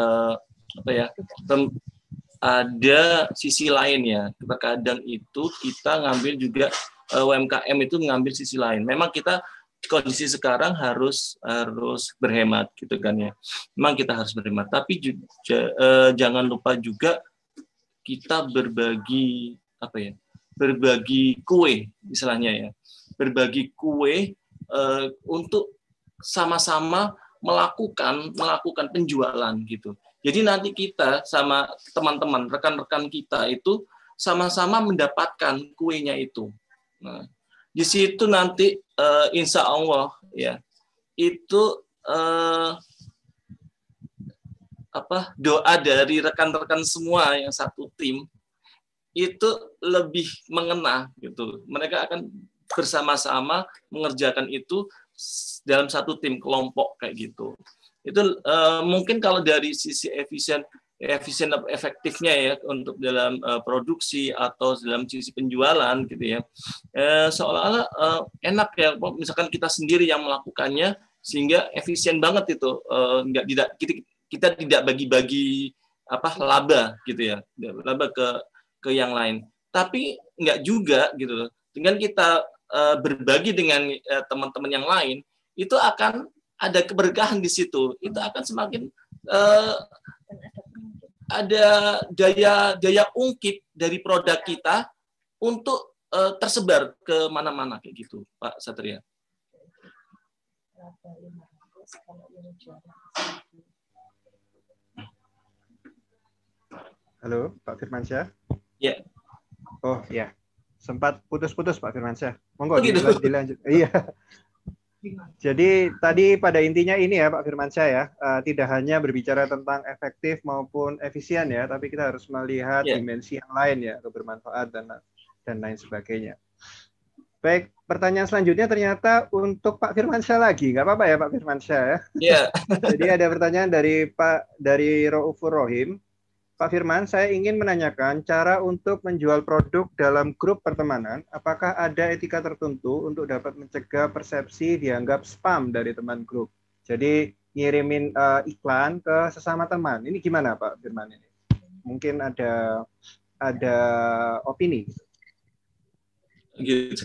ada sisi lain ya. Kadang itu kita ngambil juga UMKM itu ngambil sisi lain. Memang kita kondisi sekarang harus berhemat gitu kan ya. Memang kita harus berhemat, tapi juga, jangan lupa juga kita berbagi berbagi kue istilahnya ya. Berbagi kue untuk sama-sama melakukan penjualan gitu. Jadi nanti kita sama teman-teman, rekan-rekan kita itu sama-sama mendapatkan kuenya itu. Nah, di situ nanti insya Allah ya itu doa dari rekan-rekan semua yang satu tim itu lebih mengena gitu. Mereka akan bersama-sama mengerjakan itu dalam satu tim kelompok kayak gitu. Itu mungkin kalau dari sisi efisien efektifnya ya untuk dalam produksi atau dalam sisi penjualan gitu ya, seolah-olah enak ya, misalkan kita sendiri yang melakukannya sehingga efisien banget itu, kita tidak bagi-bagi laba gitu ya, laba ke yang lain, tapi enggak juga gitu. Dengan kita berbagi dengan teman-teman yang lain, itu akan ada keberkahan di situ. Itu akan semakin ada daya ungkit dari produk kita untuk tersebar ke mana-mana kayak gitu, Pak Satria. Halo, Pak Firmansyah. Ya. Oh ya, sempat putus-putus Pak Firmansyah. Monggo gitu. dilanjut. Iya. Jadi tadi pada intinya ini ya Pak Firmansyah ya, tidak hanya berbicara tentang efektif maupun efisien ya, tapi kita harus melihat dimensi yang lain ya, kebermanfaat dan lain sebagainya. Baik, pertanyaan selanjutnya ternyata untuk Pak Firmansyah lagi, nggak apa-apa ya Pak Firmansyah ya. Iya. Jadi ada pertanyaan dari Raufur Rohim. Pak Firman, saya ingin menanyakan cara untuk menjual produk dalam grup pertemanan, apakah ada etika tertentu untuk dapat mencegah persepsi dianggap spam dari teman grup? Jadi ngirimin iklan ke sesama teman. Ini gimana Pak Firman ini? Mungkin ada opini. gitu.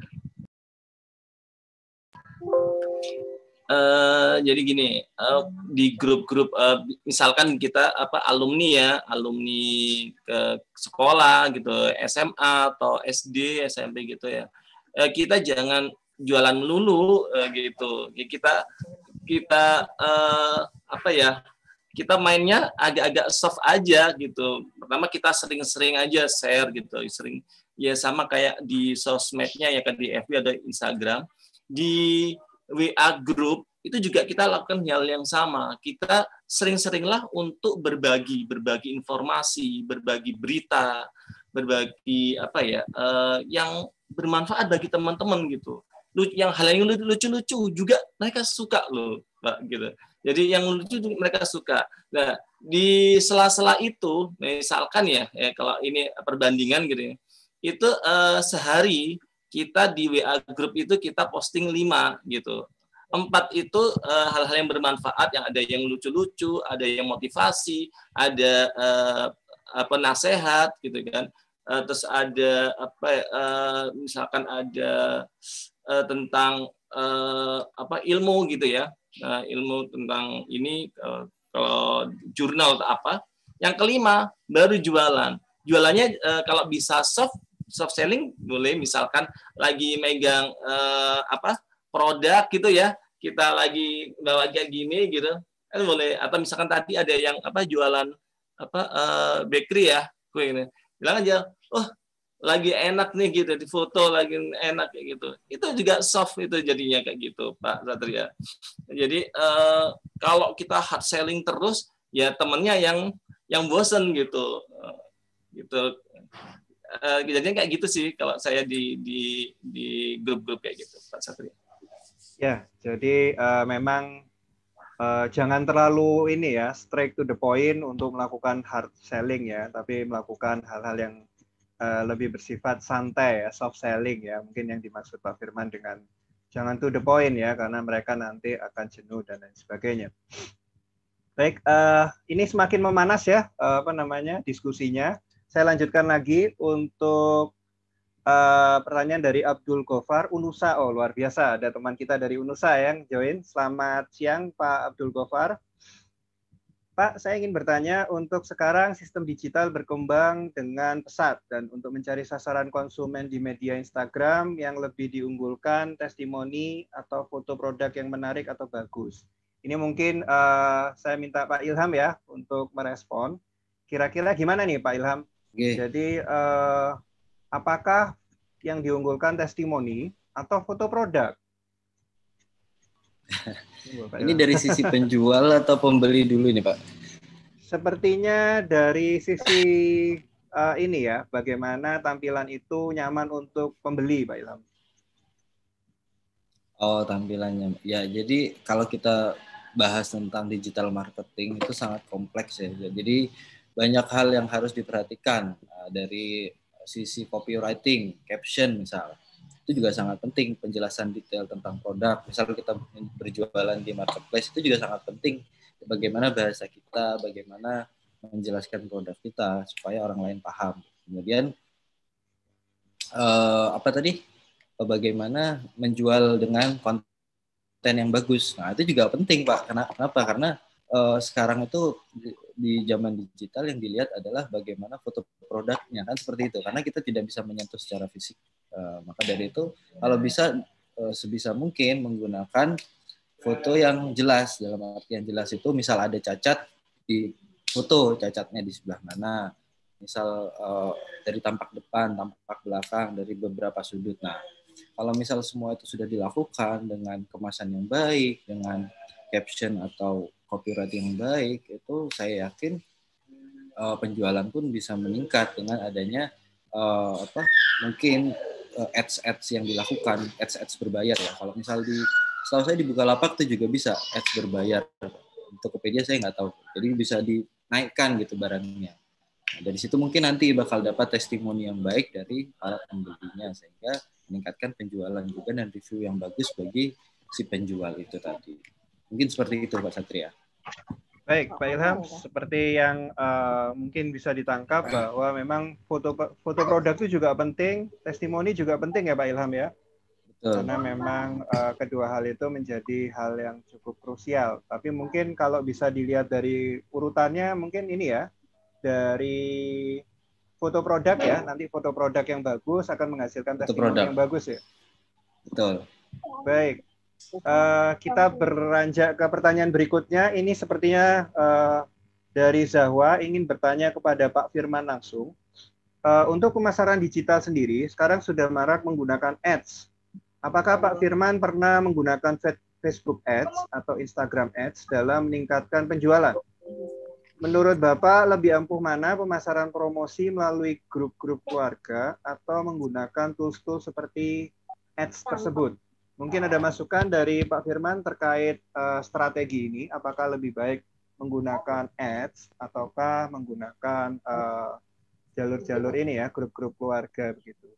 Jadi gini, di grup-grup misalkan kita alumni ke sekolah gitu, SMA atau SD, SMP gitu ya. Kita jangan jualan melulu gitu. Kita kita mainnya agak-agak soft aja gitu. Pertama kita sering-sering aja share gitu, sering ya sama kayak di sosmednya ya, kan di FB ada Instagram, di WA group itu juga kita lakukan hal yang sama. Kita sering-seringlah untuk berbagi informasi, berbagi berita, berbagi yang bermanfaat bagi teman-teman gitu. Yang hal yang lucu-lucu juga mereka suka loh, Pak, gitu. Jadi yang lucu mereka suka. Nah, di sela-sela itu, misalkan ya kalau ini perbandingan gitu ya, itu sehari kita di WA group itu kita posting 5 gitu. 4 itu hal-hal yang bermanfaat, yang ada yang lucu-lucu, ada yang motivasi, ada nasihat gitu kan. Terus ada misalkan ada tentang ilmu gitu ya. Ilmu tentang ini kalau jurnal atau apa. Yang kelima baru jualan. Jualannya kalau bisa soft selling boleh, misalkan lagi megang produk gitu ya, kita lagi bawa kayak gini gitu kan boleh. Atau misalkan tadi ada yang jualan bakery ya, kue ini, bilang aja, oh lagi enak nih gitu, di foto lagi enak kayak gitu. Itu juga soft itu jadinya kayak gitu, Pak Satria. Jadi kalau kita hard selling terus ya temennya yang bosen gitu. Gitu. Jadinya kayak gitu sih kalau saya di grup-grup kayak gitu, Pak Satria. Ya, jadi memang jangan terlalu ini ya, straight to the point untuk melakukan hard selling ya, tapi melakukan hal-hal yang lebih bersifat santai ya, soft selling ya, mungkin yang dimaksud Pak Firman dengan jangan to the point ya, karena mereka nanti akan jenuh dan lain sebagainya. Baik, ini semakin memanas ya, diskusinya. Saya lanjutkan lagi untuk pertanyaan dari Abdul Gofar, Unusa. Oh, luar biasa. Ada teman kita dari Unusa yang join. Selamat siang, Pak Abdul Gofar. Pak, saya ingin bertanya, untuk sekarang sistem digital berkembang dengan pesat, dan untuk mencari sasaran konsumen di media Instagram yang lebih diunggulkan testimoni atau foto produk yang menarik atau bagus. Ini mungkin saya minta Pak Ilham ya untuk merespon. Kira-kira gimana nih Pak Ilham? Okay. Jadi apakah yang diunggulkan testimoni atau foto produk? Ini dari sisi penjual atau pembeli dulu nih Pak? Sepertinya dari sisi ini ya, bagaimana tampilan itu nyaman untuk pembeli, Pak Ilham. Oh, tampilannya. Ya, jadi kalau kita bahas tentang digital marketing itu sangat kompleks ya. Jadi banyak hal yang harus diperhatikan dari sisi copywriting, caption misalnya. Itu juga sangat penting, penjelasan detail tentang produk. Misalnya kita berjualan di marketplace, itu juga sangat penting. Bagaimana bahasa kita, bagaimana menjelaskan produk kita supaya orang lain paham. Kemudian bagaimana menjual dengan konten yang bagus. Nah, itu juga penting, Pak. Kenapa? Karena sekarang itu di zaman digital yang dilihat adalah bagaimana foto produknya, kan seperti itu. Karena kita tidak bisa menyentuh secara fisik. Maka dari itu, kalau bisa sebisa mungkin menggunakan foto yang jelas. Dalam artian jelas itu, misal ada cacat di foto, cacatnya di sebelah mana. Misal dari tampak depan, tampak belakang, dari beberapa sudut. Nah, kalau misal semua itu sudah dilakukan dengan kemasan yang baik, dengan caption atau copyright yang baik, itu saya yakin penjualan pun bisa meningkat dengan adanya mungkin ads yang dilakukan, ads berbayar ya. Kalau misal setahu saya di Bukalapak itu juga bisa ads berbayar. Untuk Tokopedia saya nggak tahu. Jadi bisa dinaikkan gitu barangnya. Nah, dari situ mungkin nanti bakal dapat testimoni yang baik dari para pembelinya sehingga meningkatkan penjualan juga dan review yang bagus bagi si penjual itu tadi. Mungkin seperti itu Pak Satria. Baik, Pak Ilham, seperti yang mungkin bisa ditangkap bahwa memang foto produk itu juga penting, testimoni juga penting ya Pak Ilham ya. Betul. Karena memang kedua hal itu menjadi hal yang cukup krusial. Tapi mungkin kalau bisa dilihat dari urutannya, mungkin ini ya, dari foto produk ya, nanti foto produk yang bagus akan menghasilkan testimoni yang bagus ya. Betul. Baik. Kita beranjak ke pertanyaan berikutnya. Ini sepertinya dari Zahwa ingin bertanya kepada Pak Firman langsung. Untuk pemasaran digital sendiri, sekarang sudah marak menggunakan ads. Apakah Pak Firman pernah menggunakan Facebook ads atau Instagram ads dalam meningkatkan penjualan? Menurut Bapak, lebih ampuh mana pemasaran promosi melalui grup-grup keluarga atau menggunakan tools-tools seperti ads tersebut? Mungkin ada masukan dari Pak Firman terkait strategi ini, apakah lebih baik menggunakan ads ataukah menggunakan jalur-jalur ini ya, grup-grup keluarga begitu.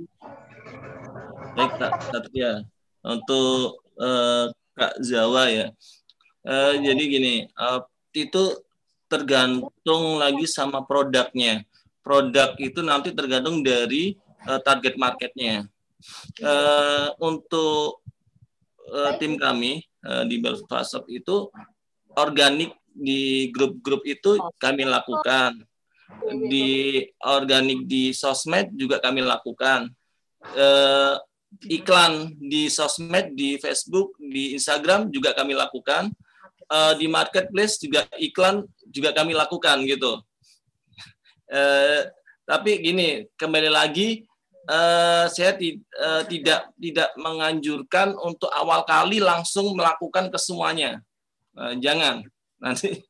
Baik Kak Satria, untuk Kak Zawa ya. Jadi gini, itu tergantung lagi sama produknya. Produk itu nanti tergantung dari target marketnya. Untuk tim kami di Belfast itu organik di grup-grup itu kami lakukan, di organik di sosmed juga kami lakukan, iklan di sosmed, di Facebook, di Instagram juga kami lakukan, di marketplace juga iklan juga kami lakukan gitu. Tapi gini, kembali lagi saya tidak menganjurkan untuk awal kali langsung melakukan ke semuanya. Jangan, nanti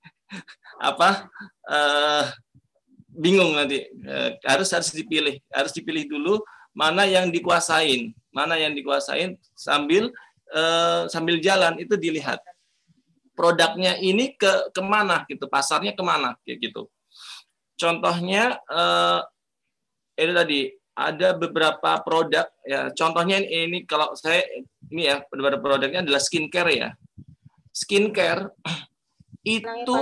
bingung nanti. Harus dipilih dulu mana yang dikuasain sambil jalan itu dilihat produknya ini kemana gitu, pasarnya kemana kayak gitu. Contohnya ini tadi ada beberapa produk ya, contohnya ini kalau saya ini ya, beberapa produknya adalah skincare ya. Skincare itu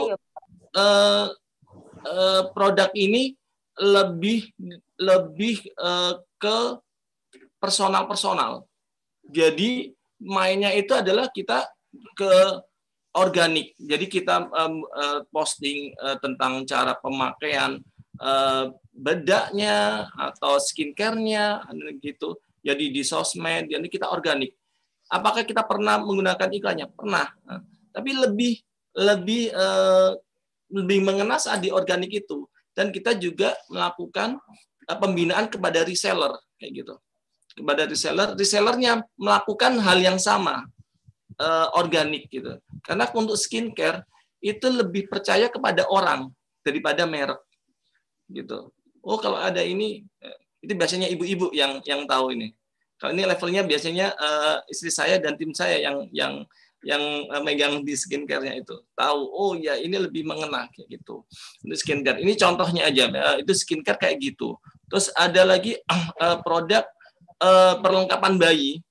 produk ini lebih ke personal. Jadi mainnya itu adalah kita ke organik. Jadi kita posting tentang cara pemakaian bedaknya atau skincare-nya gitu. Jadi di sosmed, jadi kita organik. Apakah kita pernah menggunakan iklannya? Pernah. Tapi lebih mengena saat di organik itu. Dan kita juga melakukan pembinaan kepada reseller kayak gitu. Kepada resellernya melakukan hal yang sama, organik gitu. Karena untuk skincare itu lebih percaya kepada orang daripada merek gitu. Oh, kalau ada ini itu biasanya ibu-ibu yang tahu ini. Kalau ini levelnya biasanya istri saya dan tim saya yang megang di skincare-nya itu. Tahu, oh ya ini lebih mengena kayak gitu. Untuk skincare. Ini contohnya aja, itu skincare kayak gitu. Terus ada lagi produk perlengkapan bayi.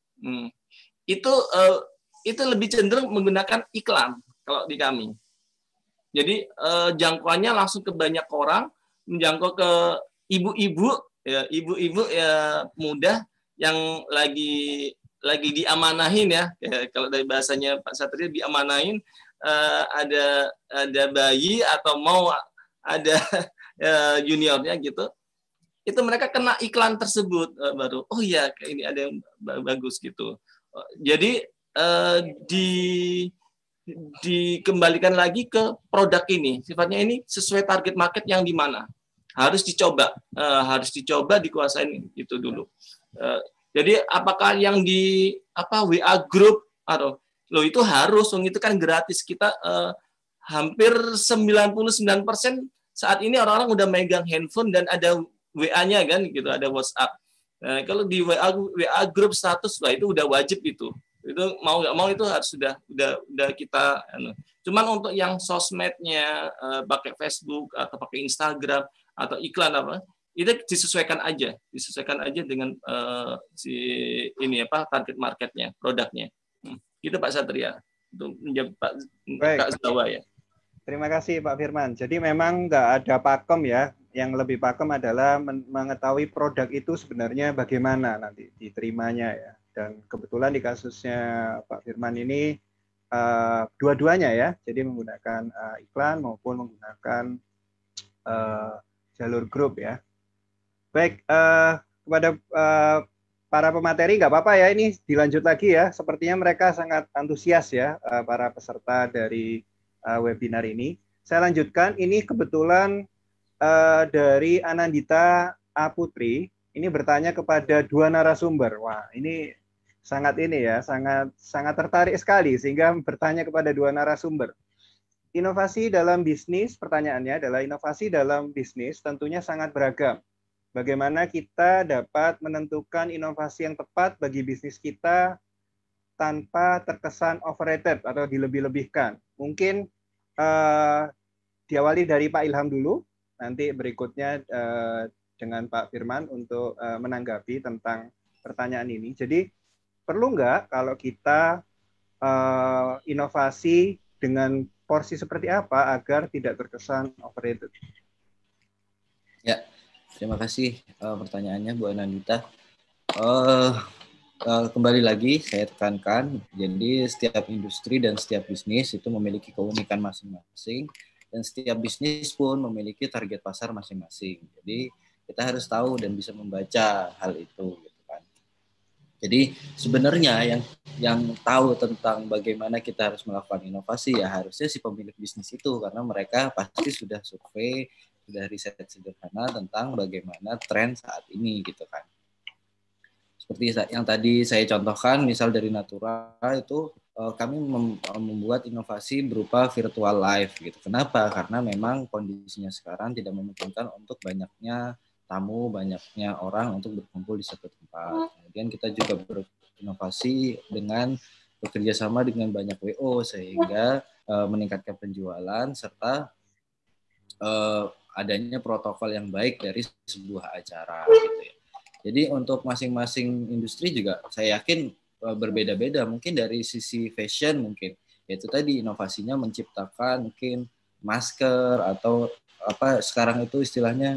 Itu lebih cenderung menggunakan iklan kalau di kami. Jadi jangkauannya langsung ke banyak orang, menjangkau ke ibu-ibu ya muda yang lagi diamanahin ya. Kalau dari bahasanya Pak Satria diamanahin, ada bayi atau mau ada juniornya gitu. Itu mereka kena iklan tersebut baru. Oh iya, ini ada yang bagus gitu. Jadi dikembalikan lagi ke produk ini. Sifatnya ini sesuai target market yang di mana. Harus dicoba dikuasain itu dulu. Jadi apakah yang di WA group atau itu harus, itu kan gratis. Kita hampir 99% saat ini orang-orang udah megang handphone dan ada WA-nya kan gitu, ada WhatsApp. Kalau di WA group status itu udah wajib itu mau nggak mau itu harus sudah kita. Cuman untuk yang sosmednya pakai Facebook atau pakai Instagram atau iklan itu disesuaikan aja dengan target marketnya, produknya. Gitu Pak Satria untuk menjawab Kak Zawa ya. Terima kasih Pak Firman. Jadi memang nggak ada pakem ya. Yang lebih pakem adalah mengetahui produk itu sebenarnya bagaimana nanti diterimanya ya. Dan kebetulan di kasusnya Pak Firman ini dua-duanya ya. Jadi menggunakan iklan maupun menggunakan jalur grup ya. Baik, kepada para pemateri nggak apa-apa ya, ini dilanjut lagi ya. Sepertinya mereka sangat antusias ya, para peserta dari webinar ini. Saya lanjutkan, ini kebetulan dari Anandita A. Putri, ini bertanya kepada dua narasumber. Wah, ini sangat ini ya, sangat tertarik sekali sehingga bertanya kepada dua narasumber. Inovasi dalam bisnis, pertanyaannya adalah inovasi dalam bisnis tentunya sangat beragam. Bagaimana kita dapat menentukan inovasi yang tepat bagi bisnis kita tanpa terkesan overrated atau dilebih-lebihkan. Mungkin diawali dari Pak Ilham dulu, nanti berikutnya dengan Pak Firman untuk menanggapi tentang pertanyaan ini. Jadi perlu nggak kalau kita inovasi dengan porsi seperti apa agar tidak terkesan overrated? Ya, terima kasih pertanyaannya Bu Anandita. Kembali lagi saya tekankan, jadi setiap industri dan setiap bisnis itu memiliki keunikan masing-masing, dan setiap bisnis pun memiliki target pasar masing-masing. Jadi kita harus tahu dan bisa membaca hal itu. Jadi sebenarnya yang tahu tentang bagaimana kita harus melakukan inovasi ya harusnya si pemilik bisnis itu, karena mereka pasti sudah survei, sudah riset sederhana tentang bagaimana tren saat ini gitu kan. Seperti yang tadi saya contohkan, misal dari Natura itu kami membuat inovasi berupa virtual live gitu. Kenapa? Karena memang kondisinya sekarang tidak memungkinkan untuk banyaknya tamu, banyaknya orang untuk berkumpul di satu tempat. Kemudian kita juga berinovasi dengan bekerja sama dengan banyak WO sehingga meningkatkan penjualan serta adanya protokol yang baik dari sebuah acara gitu ya. Jadi untuk masing-masing industri juga saya yakin berbeda-beda. Mungkin dari sisi fashion mungkin yaitu tadi inovasinya menciptakan mungkin masker atau apa sekarang itu istilahnya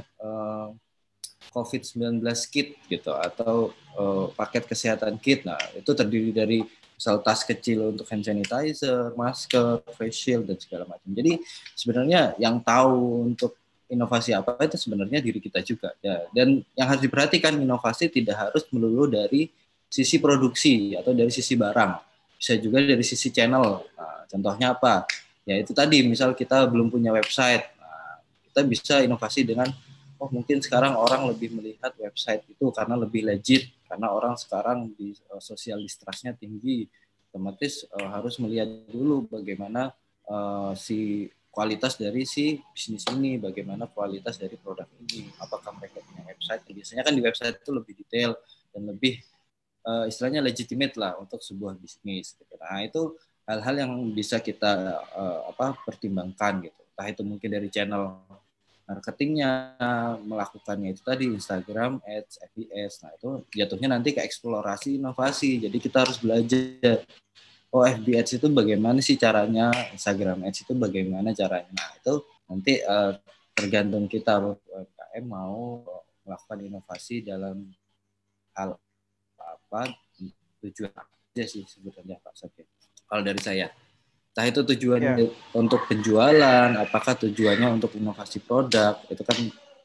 COVID-19 kit gitu atau paket kesehatan kit. Nah, itu terdiri dari misal tas kecil untuk hand sanitizer, masker, face shield dan segala macam. Jadi sebenarnya yang tahu untuk inovasi apa itu sebenarnya diri kita juga ya. Dan yang harus diperhatikan inovasi tidak harus melulu dari sisi produksi atau dari sisi barang. Bisa juga dari sisi channel. Nah, contohnya apa? Ya itu tadi misal kita belum punya website. Nah, kita bisa inovasi dengan mungkin sekarang orang lebih melihat website itu karena lebih legit, karena orang sekarang di social distrust-nya tinggi, otomatis harus melihat dulu bagaimana si kualitas dari si bisnis ini, bagaimana kualitas dari produk ini, apakah mereka punya website. Biasanya kan di website itu lebih detail dan lebih istilahnya legitimate lah untuk sebuah bisnis. Nah itu hal-hal yang bisa kita pertimbangkan gitu. Entah itu mungkin dari channel marketingnya, melakukannya itu tadi Instagram Ads, FBS. Nah itu jatuhnya nanti ke eksplorasi inovasi. Jadi kita harus belajar. Oh FB Ads itu bagaimana sih caranya, Instagram Ads itu bagaimana caranya. Nah itu nanti tergantung kita UMKM mau melakukan inovasi dalam hal apa, tujuan aja sih sebetulnya Pak Sabir. Kalau dari saya. Entah itu tujuannya untuk penjualan, apakah tujuannya untuk inovasi produk, itu kan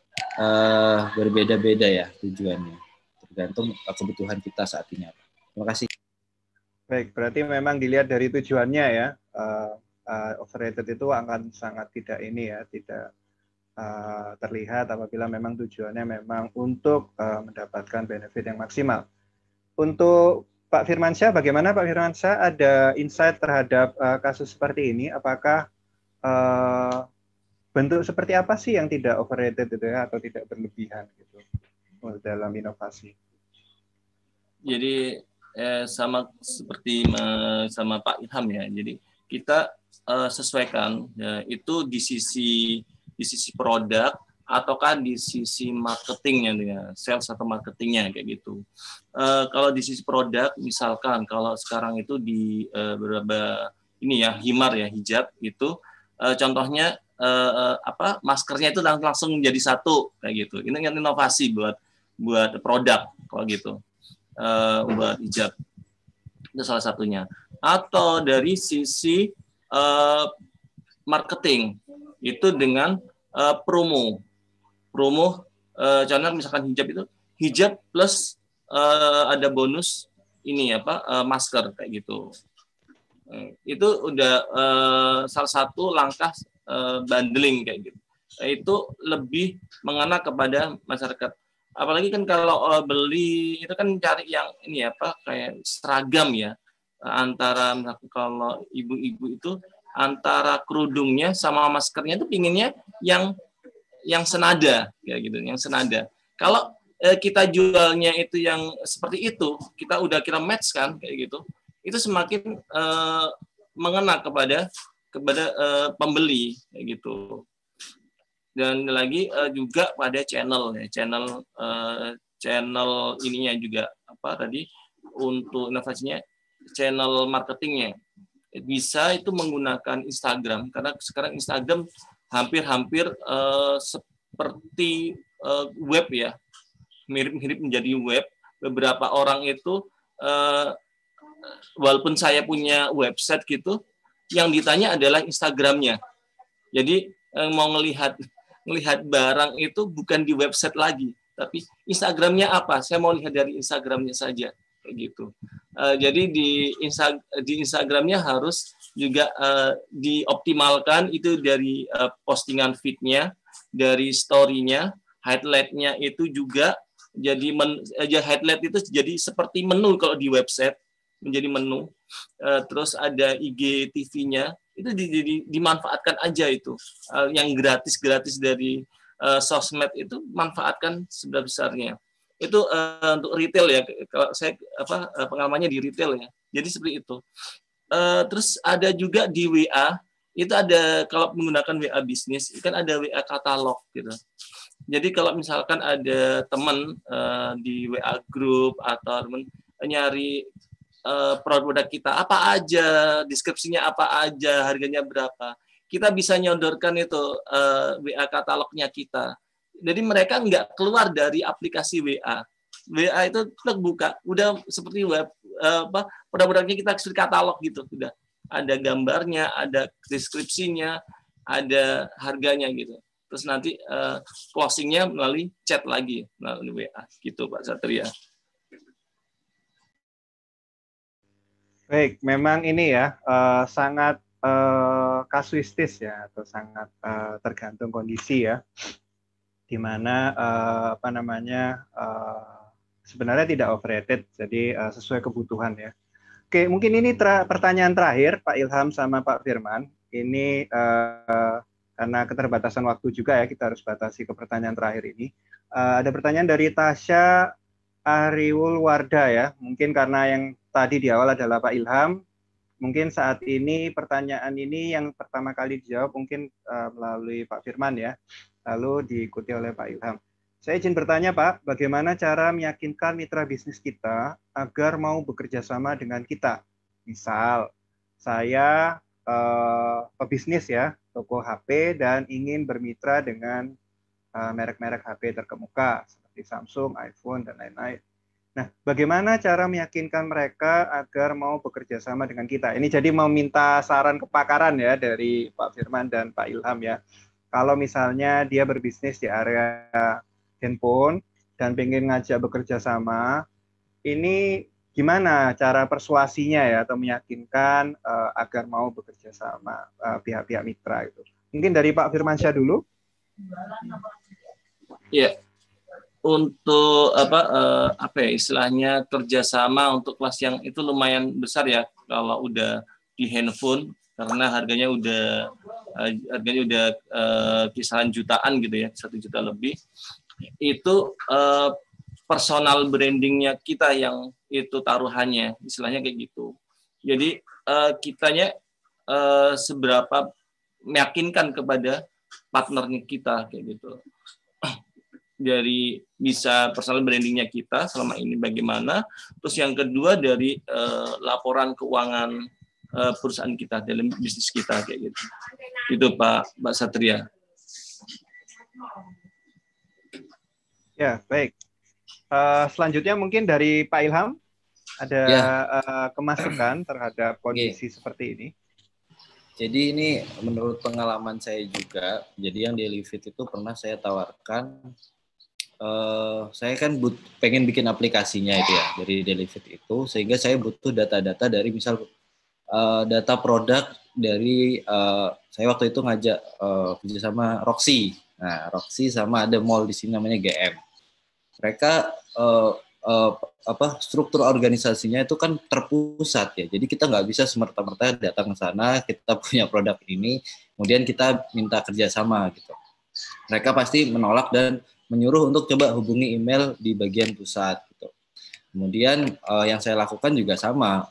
berbeda-beda ya tujuannya. Tergantung kebutuhan kita saat ini. Terima kasih. Baik, berarti memang dilihat dari tujuannya ya. Overrated itu akan sangat tidak ini ya, tidak terlihat apabila memang tujuannya memang untuk mendapatkan benefit yang maksimal. Untuk Pak Firmansyah, bagaimana Pak Firmansyah ada insight terhadap kasus seperti ini? Apakah bentuk seperti apa sih yang tidak overrated itu ya, atau tidak berlebihan gitu dalam inovasi? Jadi sama seperti sama Pak Ilham ya. Jadi kita sesuaikan ya, itu di sisi produk ataukah di sisi marketingnya, ya, sales atau marketingnya kayak gitu. Kalau di sisi produk, misalkan kalau sekarang itu di beberapa ini ya himar ya hijab itu contohnya maskernya itu langsung jadi satu kayak gitu. Ini kan inovasi buat produk kalau gitu, buat hijab itu salah satunya. Atau dari sisi marketing itu dengan promo, contohnya misalkan hijab plus ada bonus ini masker kayak gitu. Itu udah salah satu langkah bundling kayak gitu. Itu lebih mengena kepada masyarakat. Apalagi kan kalau beli itu kan cari yang ini kayak seragam ya, antara kalau ibu-ibu itu antara kerudungnya sama maskernya itu pinginnya yang senada kayak gitu, yang senada. Kalau kita jualnya itu yang seperti itu, kita match kan kayak gitu, itu semakin mengena kepada pembeli kayak gitu. Dan lagi juga pada channel ininya juga untuk inovasinya, channel marketingnya bisa itu menggunakan Instagram, karena sekarang Instagram hampir seperti web ya, mirip menjadi web. Beberapa orang itu walaupun saya punya website gitu, yang ditanya adalah Instagramnya. Jadi mau ngelihat barang itu bukan di website lagi, tapi Instagramnya apa? Saya mau lihat dari Instagramnya saja, kayak gitu. Jadi di Instagramnya harus juga dioptimalkan itu dari postingan feed-nya, dari story-nya, highlight-nya itu juga jadi highlight itu jadi seperti menu kalau di website, menjadi menu. Terus ada IGTV-nya itu dimanfaatkan aja itu, yang gratis dari sosmed itu manfaatkan sebesar-besarnya. Itu untuk retail ya, kalau saya pengalamannya di retail ya, jadi seperti itu. Terus ada juga di WA, itu ada, kalau menggunakan WA bisnis kan ada WA katalog gitu. Jadi kalau misalkan ada teman di WA group atau teman nyari produk kita apa aja, deskripsinya apa aja, harganya berapa, kita bisa nyodorkan itu WA katalognya kita. Jadi mereka nggak keluar dari aplikasi WA. WA itu terbuka, udah seperti web, produk-produknya kita seperti katalog gitu, udah ada gambarnya, ada deskripsinya, ada harganya gitu. Terus nanti closingnya melalui chat lagi, melalui WA gitu, Pak Satria. Baik, memang ini ya sangat kasuistis ya, atau sangat tergantung kondisi ya, di mana sebenarnya tidak overrated, jadi sesuai kebutuhan ya. Oke, mungkin ini pertanyaan terakhir Pak Ilham sama Pak Firman. Ini karena keterbatasan waktu juga ya, kita harus batasi ke pertanyaan terakhir ini. Ada pertanyaan dari Tasya Ariwul Warda ya, mungkin karena yang tadi di awal adalah Pak Ilham, mungkin saat ini pertanyaan ini yang pertama kali dijawab mungkin melalui Pak Firman ya, lalu diikuti oleh Pak Ilham. Saya izin bertanya Pak, bagaimana cara meyakinkan mitra bisnis kita agar mau bekerja sama dengan kita? Misal, saya pebisnis ya, toko HP dan ingin bermitra dengan merek-merek HP terkemuka seperti Samsung, iPhone, dan lain-lain. Nah, bagaimana cara meyakinkan mereka agar mau bekerja sama dengan kita? Ini jadi mau minta saran kepakaran ya dari Pak Firman dan Pak Ilham ya. Kalau misalnya dia berbisnis di area handphone dan pengen ngajak bekerja sama, ini gimana cara persuasinya ya, atau meyakinkan agar mau bekerja sama pihak-pihak mitra itu? Mungkin dari Pak Firmansyah dulu. Ya. Untuk istilahnya kerjasama untuk kelas yang itu lumayan besar ya kalau udah di handphone, karena harganya udah kisaran jutaan gitu ya, 1 juta lebih. Itu personal brandingnya kita yang itu taruhannya, istilahnya kayak gitu. Jadi kitanya seberapa meyakinkan kepada partnernya kita kayak gitu. Dari bisa personal brandingnya kita selama ini bagaimana, terus yang kedua dari laporan keuangan perusahaan kita, dalam bisnis kita kayak gitu. Itu Pak Satria. Ya, baik. Selanjutnya mungkin dari Pak Ilham ada kemasukan terhadap kondisi seperti ini. Jadi ini menurut pengalaman saya juga, jadi yang di Livit itu pernah saya tawarkan, saya kan pengen bikin aplikasinya itu ya, dari Livit itu, sehingga saya butuh data-data dari misal data produk dari, saya waktu itu ngajak kerja sama Roxy. Nah, Roxy sama ada mall di sini namanya GM. Mereka struktur organisasinya itu kan terpusat ya, jadi kita nggak bisa semerta-merta datang ke sana, kita punya produk ini, kemudian kita minta kerjasama gitu. Mereka pasti menolak dan menyuruh untuk coba hubungi email di bagian pusat gitu. Kemudian yang saya lakukan juga sama,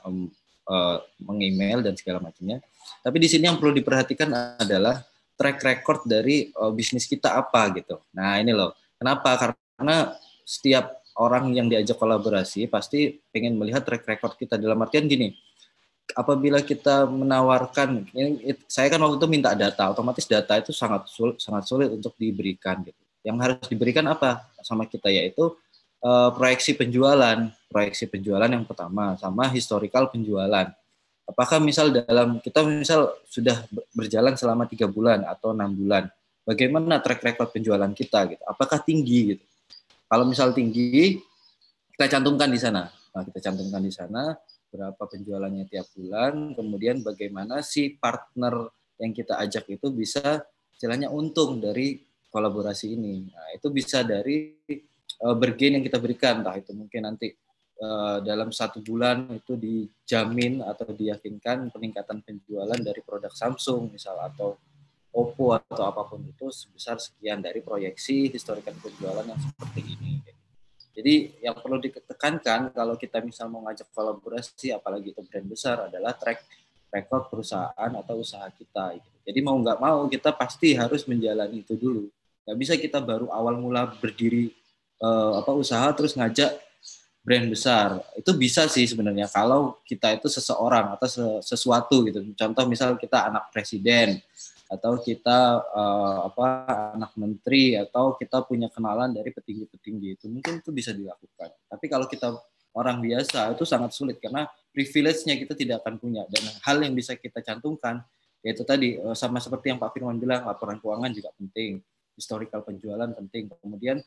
meng-email dan segala macamnya. Tapi di sini yang perlu diperhatikan adalah track record dari bisnis kita apa gitu. Nah ini loh, kenapa? Karena setiap orang yang diajak kolaborasi pasti pengen melihat track record kita, dalam artian gini, apabila kita menawarkan, saya kan waktu itu minta data, otomatis data itu sangat sulit untuk diberikan gitu. Yang harus diberikan apa sama kita, yaitu proyeksi penjualan yang pertama, sama historical penjualan. Apakah misal kita sudah berjalan selama 3 bulan atau 6 bulan, bagaimana track record penjualan kita gitu? Apakah tinggi gitu? Kalau misal tinggi, kita cantumkan di sana. Nah, kita cantumkan di sana berapa penjualannya tiap bulan, kemudian bagaimana si partner yang kita ajak itu bisa istilahnya untung dari kolaborasi ini. Nah, itu bisa dari bergain yang kita berikan, entah itu mungkin nanti dalam 1 bulan itu dijamin atau diyakinkan peningkatan penjualan dari produk Samsung misal, atau Oppo atau apapun itu sebesar sekian dari proyeksi historical penjualan yang seperti ini. Jadi yang perlu ditekankan kalau kita misal mau ngajak kolaborasi, apalagi itu brand besar, adalah track record perusahaan atau usaha kita. Jadi mau nggak mau kita pasti harus menjalani itu dulu. Nggak bisa kita baru awal mula berdiri usaha terus ngajak brand besar. Itu bisa sih sebenarnya kalau kita itu seseorang atau sesuatu gitu. Contoh misal kita anak presiden, atau kita anak menteri, atau kita punya kenalan dari petinggi-petinggi, itu mungkin itu bisa dilakukan. Tapi kalau kita orang biasa itu sangat sulit karena privilege-nya kita tidak akan punya. Dan hal yang bisa kita cantumkan yaitu tadi sama seperti yang Pak Firman bilang, laporan keuangan juga penting, historical penjualan penting, kemudian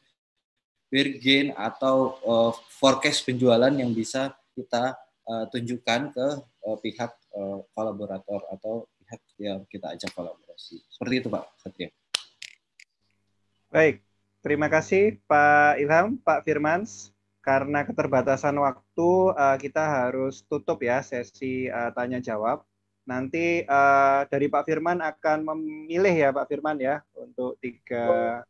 bargain atau forecast penjualan yang bisa kita tunjukkan ke pihak kolaborator atau yang kita ajak kolaborasi. Seperti itu Pak Satria. Baik, terima kasih Pak Ilham, Pak Firmans. Karena keterbatasan waktu, kita harus tutup ya sesi tanya jawab. Nanti dari Pak Firman akan memilih ya Pak Firman ya untuk tiga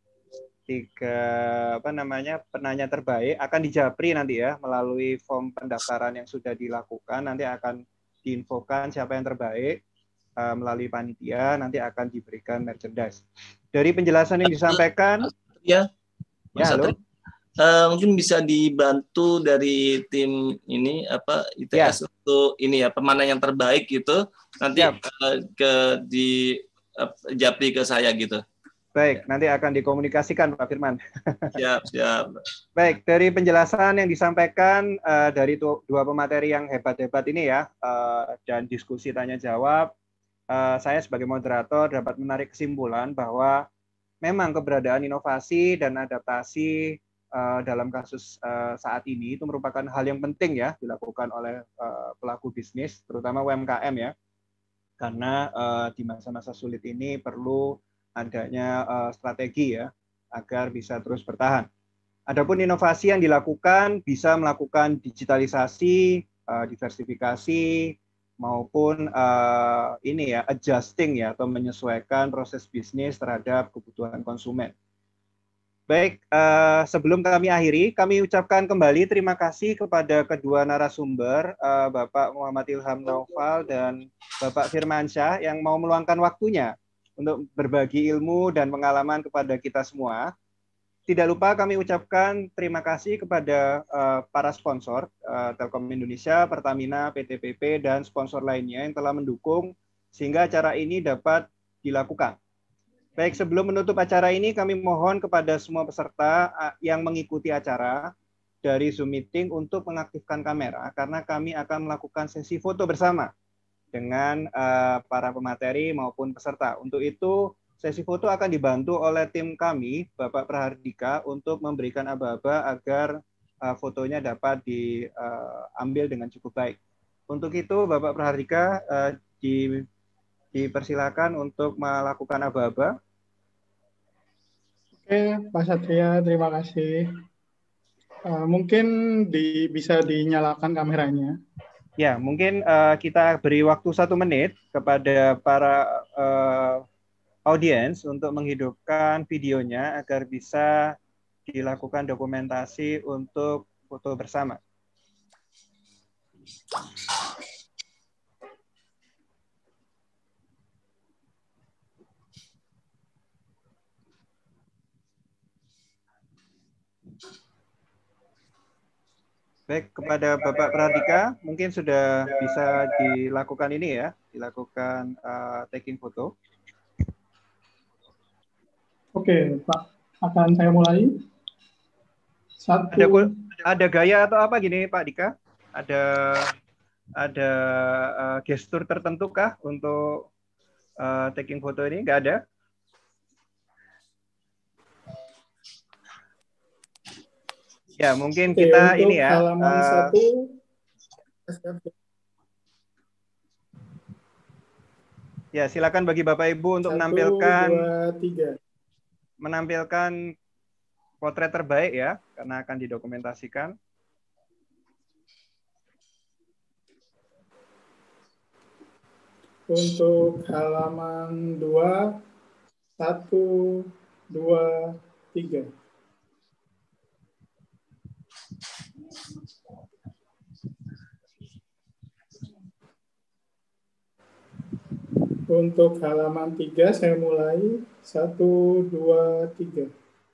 penanya terbaik, akan dijapri nanti ya melalui form pendaftaran yang sudah dilakukan. Nanti akan diinfokan siapa yang terbaik. Melalui panitia nanti akan diberikan merchandise. Dari penjelasan yang disampaikan, halo. Mungkin bisa dibantu dari tim ini ITS untuk ini ya pemana yang terbaik gitu nanti di japri ke saya gitu. Baik, nanti akan dikomunikasikan Pak Firman. Siap. Baik, dari penjelasan yang disampaikan dari dua pemateri yang hebat-hebat ini ya, dan diskusi tanya jawab, saya sebagai moderator dapat menarik kesimpulan bahwa memang keberadaan inovasi dan adaptasi dalam kasus saat ini itu merupakan hal yang penting ya dilakukan oleh pelaku bisnis, terutama UMKM ya, karena di masa-masa sulit ini perlu adanya strategi ya agar bisa terus bertahan. Adapun inovasi yang dilakukan bisa melakukan digitalisasi, diversifikasi, maupun adjusting ya atau menyesuaikan proses bisnis terhadap kebutuhan konsumen. Baik, sebelum kami akhiri, kami ucapkan kembali terima kasih kepada kedua narasumber, Bapak Muhammad Ilham Naufal dan Bapak Firmansyah yang mau meluangkan waktunya untuk berbagi ilmu dan pengalaman kepada kita semua. tidak lupa kami ucapkan terima kasih kepada para sponsor Telkom Indonesia, Pertamina, PT PP, dan sponsor lainnya yang telah mendukung sehingga acara ini dapat dilakukan. Baik, sebelum menutup acara ini, kami mohon kepada semua peserta yang mengikuti acara dari Zoom Meeting untuk mengaktifkan kamera, karena kami akan melakukan sesi foto bersama dengan para pemateri maupun peserta. Untuk itu, sesi foto akan dibantu oleh tim kami, Bapak Prahardika, untuk memberikan aba-aba agar fotonya dapat diambil dengan cukup baik. Untuk itu, Bapak Prahardika dipersilakan untuk melakukan aba-aba. Oke, Pak Satria, terima kasih. Mungkin bisa dinyalakan kameranya. Ya, mungkin kita beri waktu 1 menit kepada para audiens untuk menghidupkan videonya agar bisa dilakukan dokumentasi untuk foto bersama. Baik, kepada Bapak Prahardika, mungkin sudah bisa dilakukan ini ya, dilakukan taking foto. Oke, Pak, akan saya mulai. Ada gaya atau apa gini, Pak Dika? Ada gestur tertentu kah untuk taking foto ini? Nggak ada? Ya, mungkin kita ini ya. Halaman 1. Ya, silakan bagi Bapak Ibu untuk 1, menampilkan 2, 3. Menampilkan potret terbaik ya, karena akan didokumentasikan. Untuk halaman 2, 1, 2, 3. Untuk halaman 3 saya mulai. 1, 2, 3.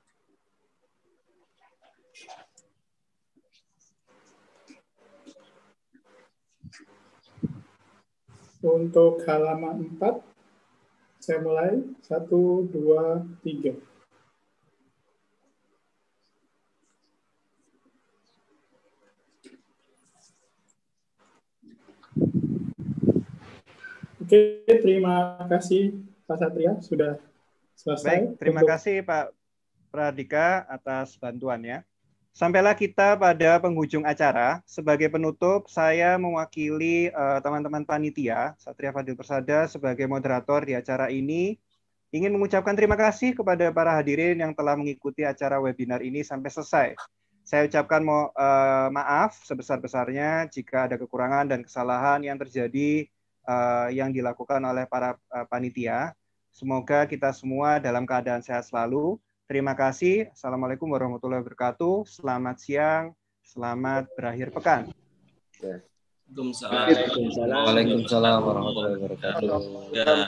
Untuk halaman 4 saya mulai. 1, 2, 3. Oke, terima kasih Pak Satria, sudah selesai. Baik, terima kasih Pak Prahardika atas bantuannya. Sampailah kita pada penghujung acara. Sebagai penutup, saya mewakili teman-teman panitia, Satria Fadil Persada sebagai moderator di acara ini, ingin mengucapkan terima kasih kepada para hadirin yang telah mengikuti acara webinar ini sampai selesai. Saya ucapkan maaf sebesar-besarnya jika ada kekurangan dan kesalahan yang terjadi yang dilakukan oleh para panitia. Semoga kita semua dalam keadaan sehat selalu. Terima kasih. Assalamualaikum warahmatullahi wabarakatuh. Selamat siang. Selamat berakhir pekan. Waalaikumsalam. Waalaikumsalam warahmatullahi wabarakatuh.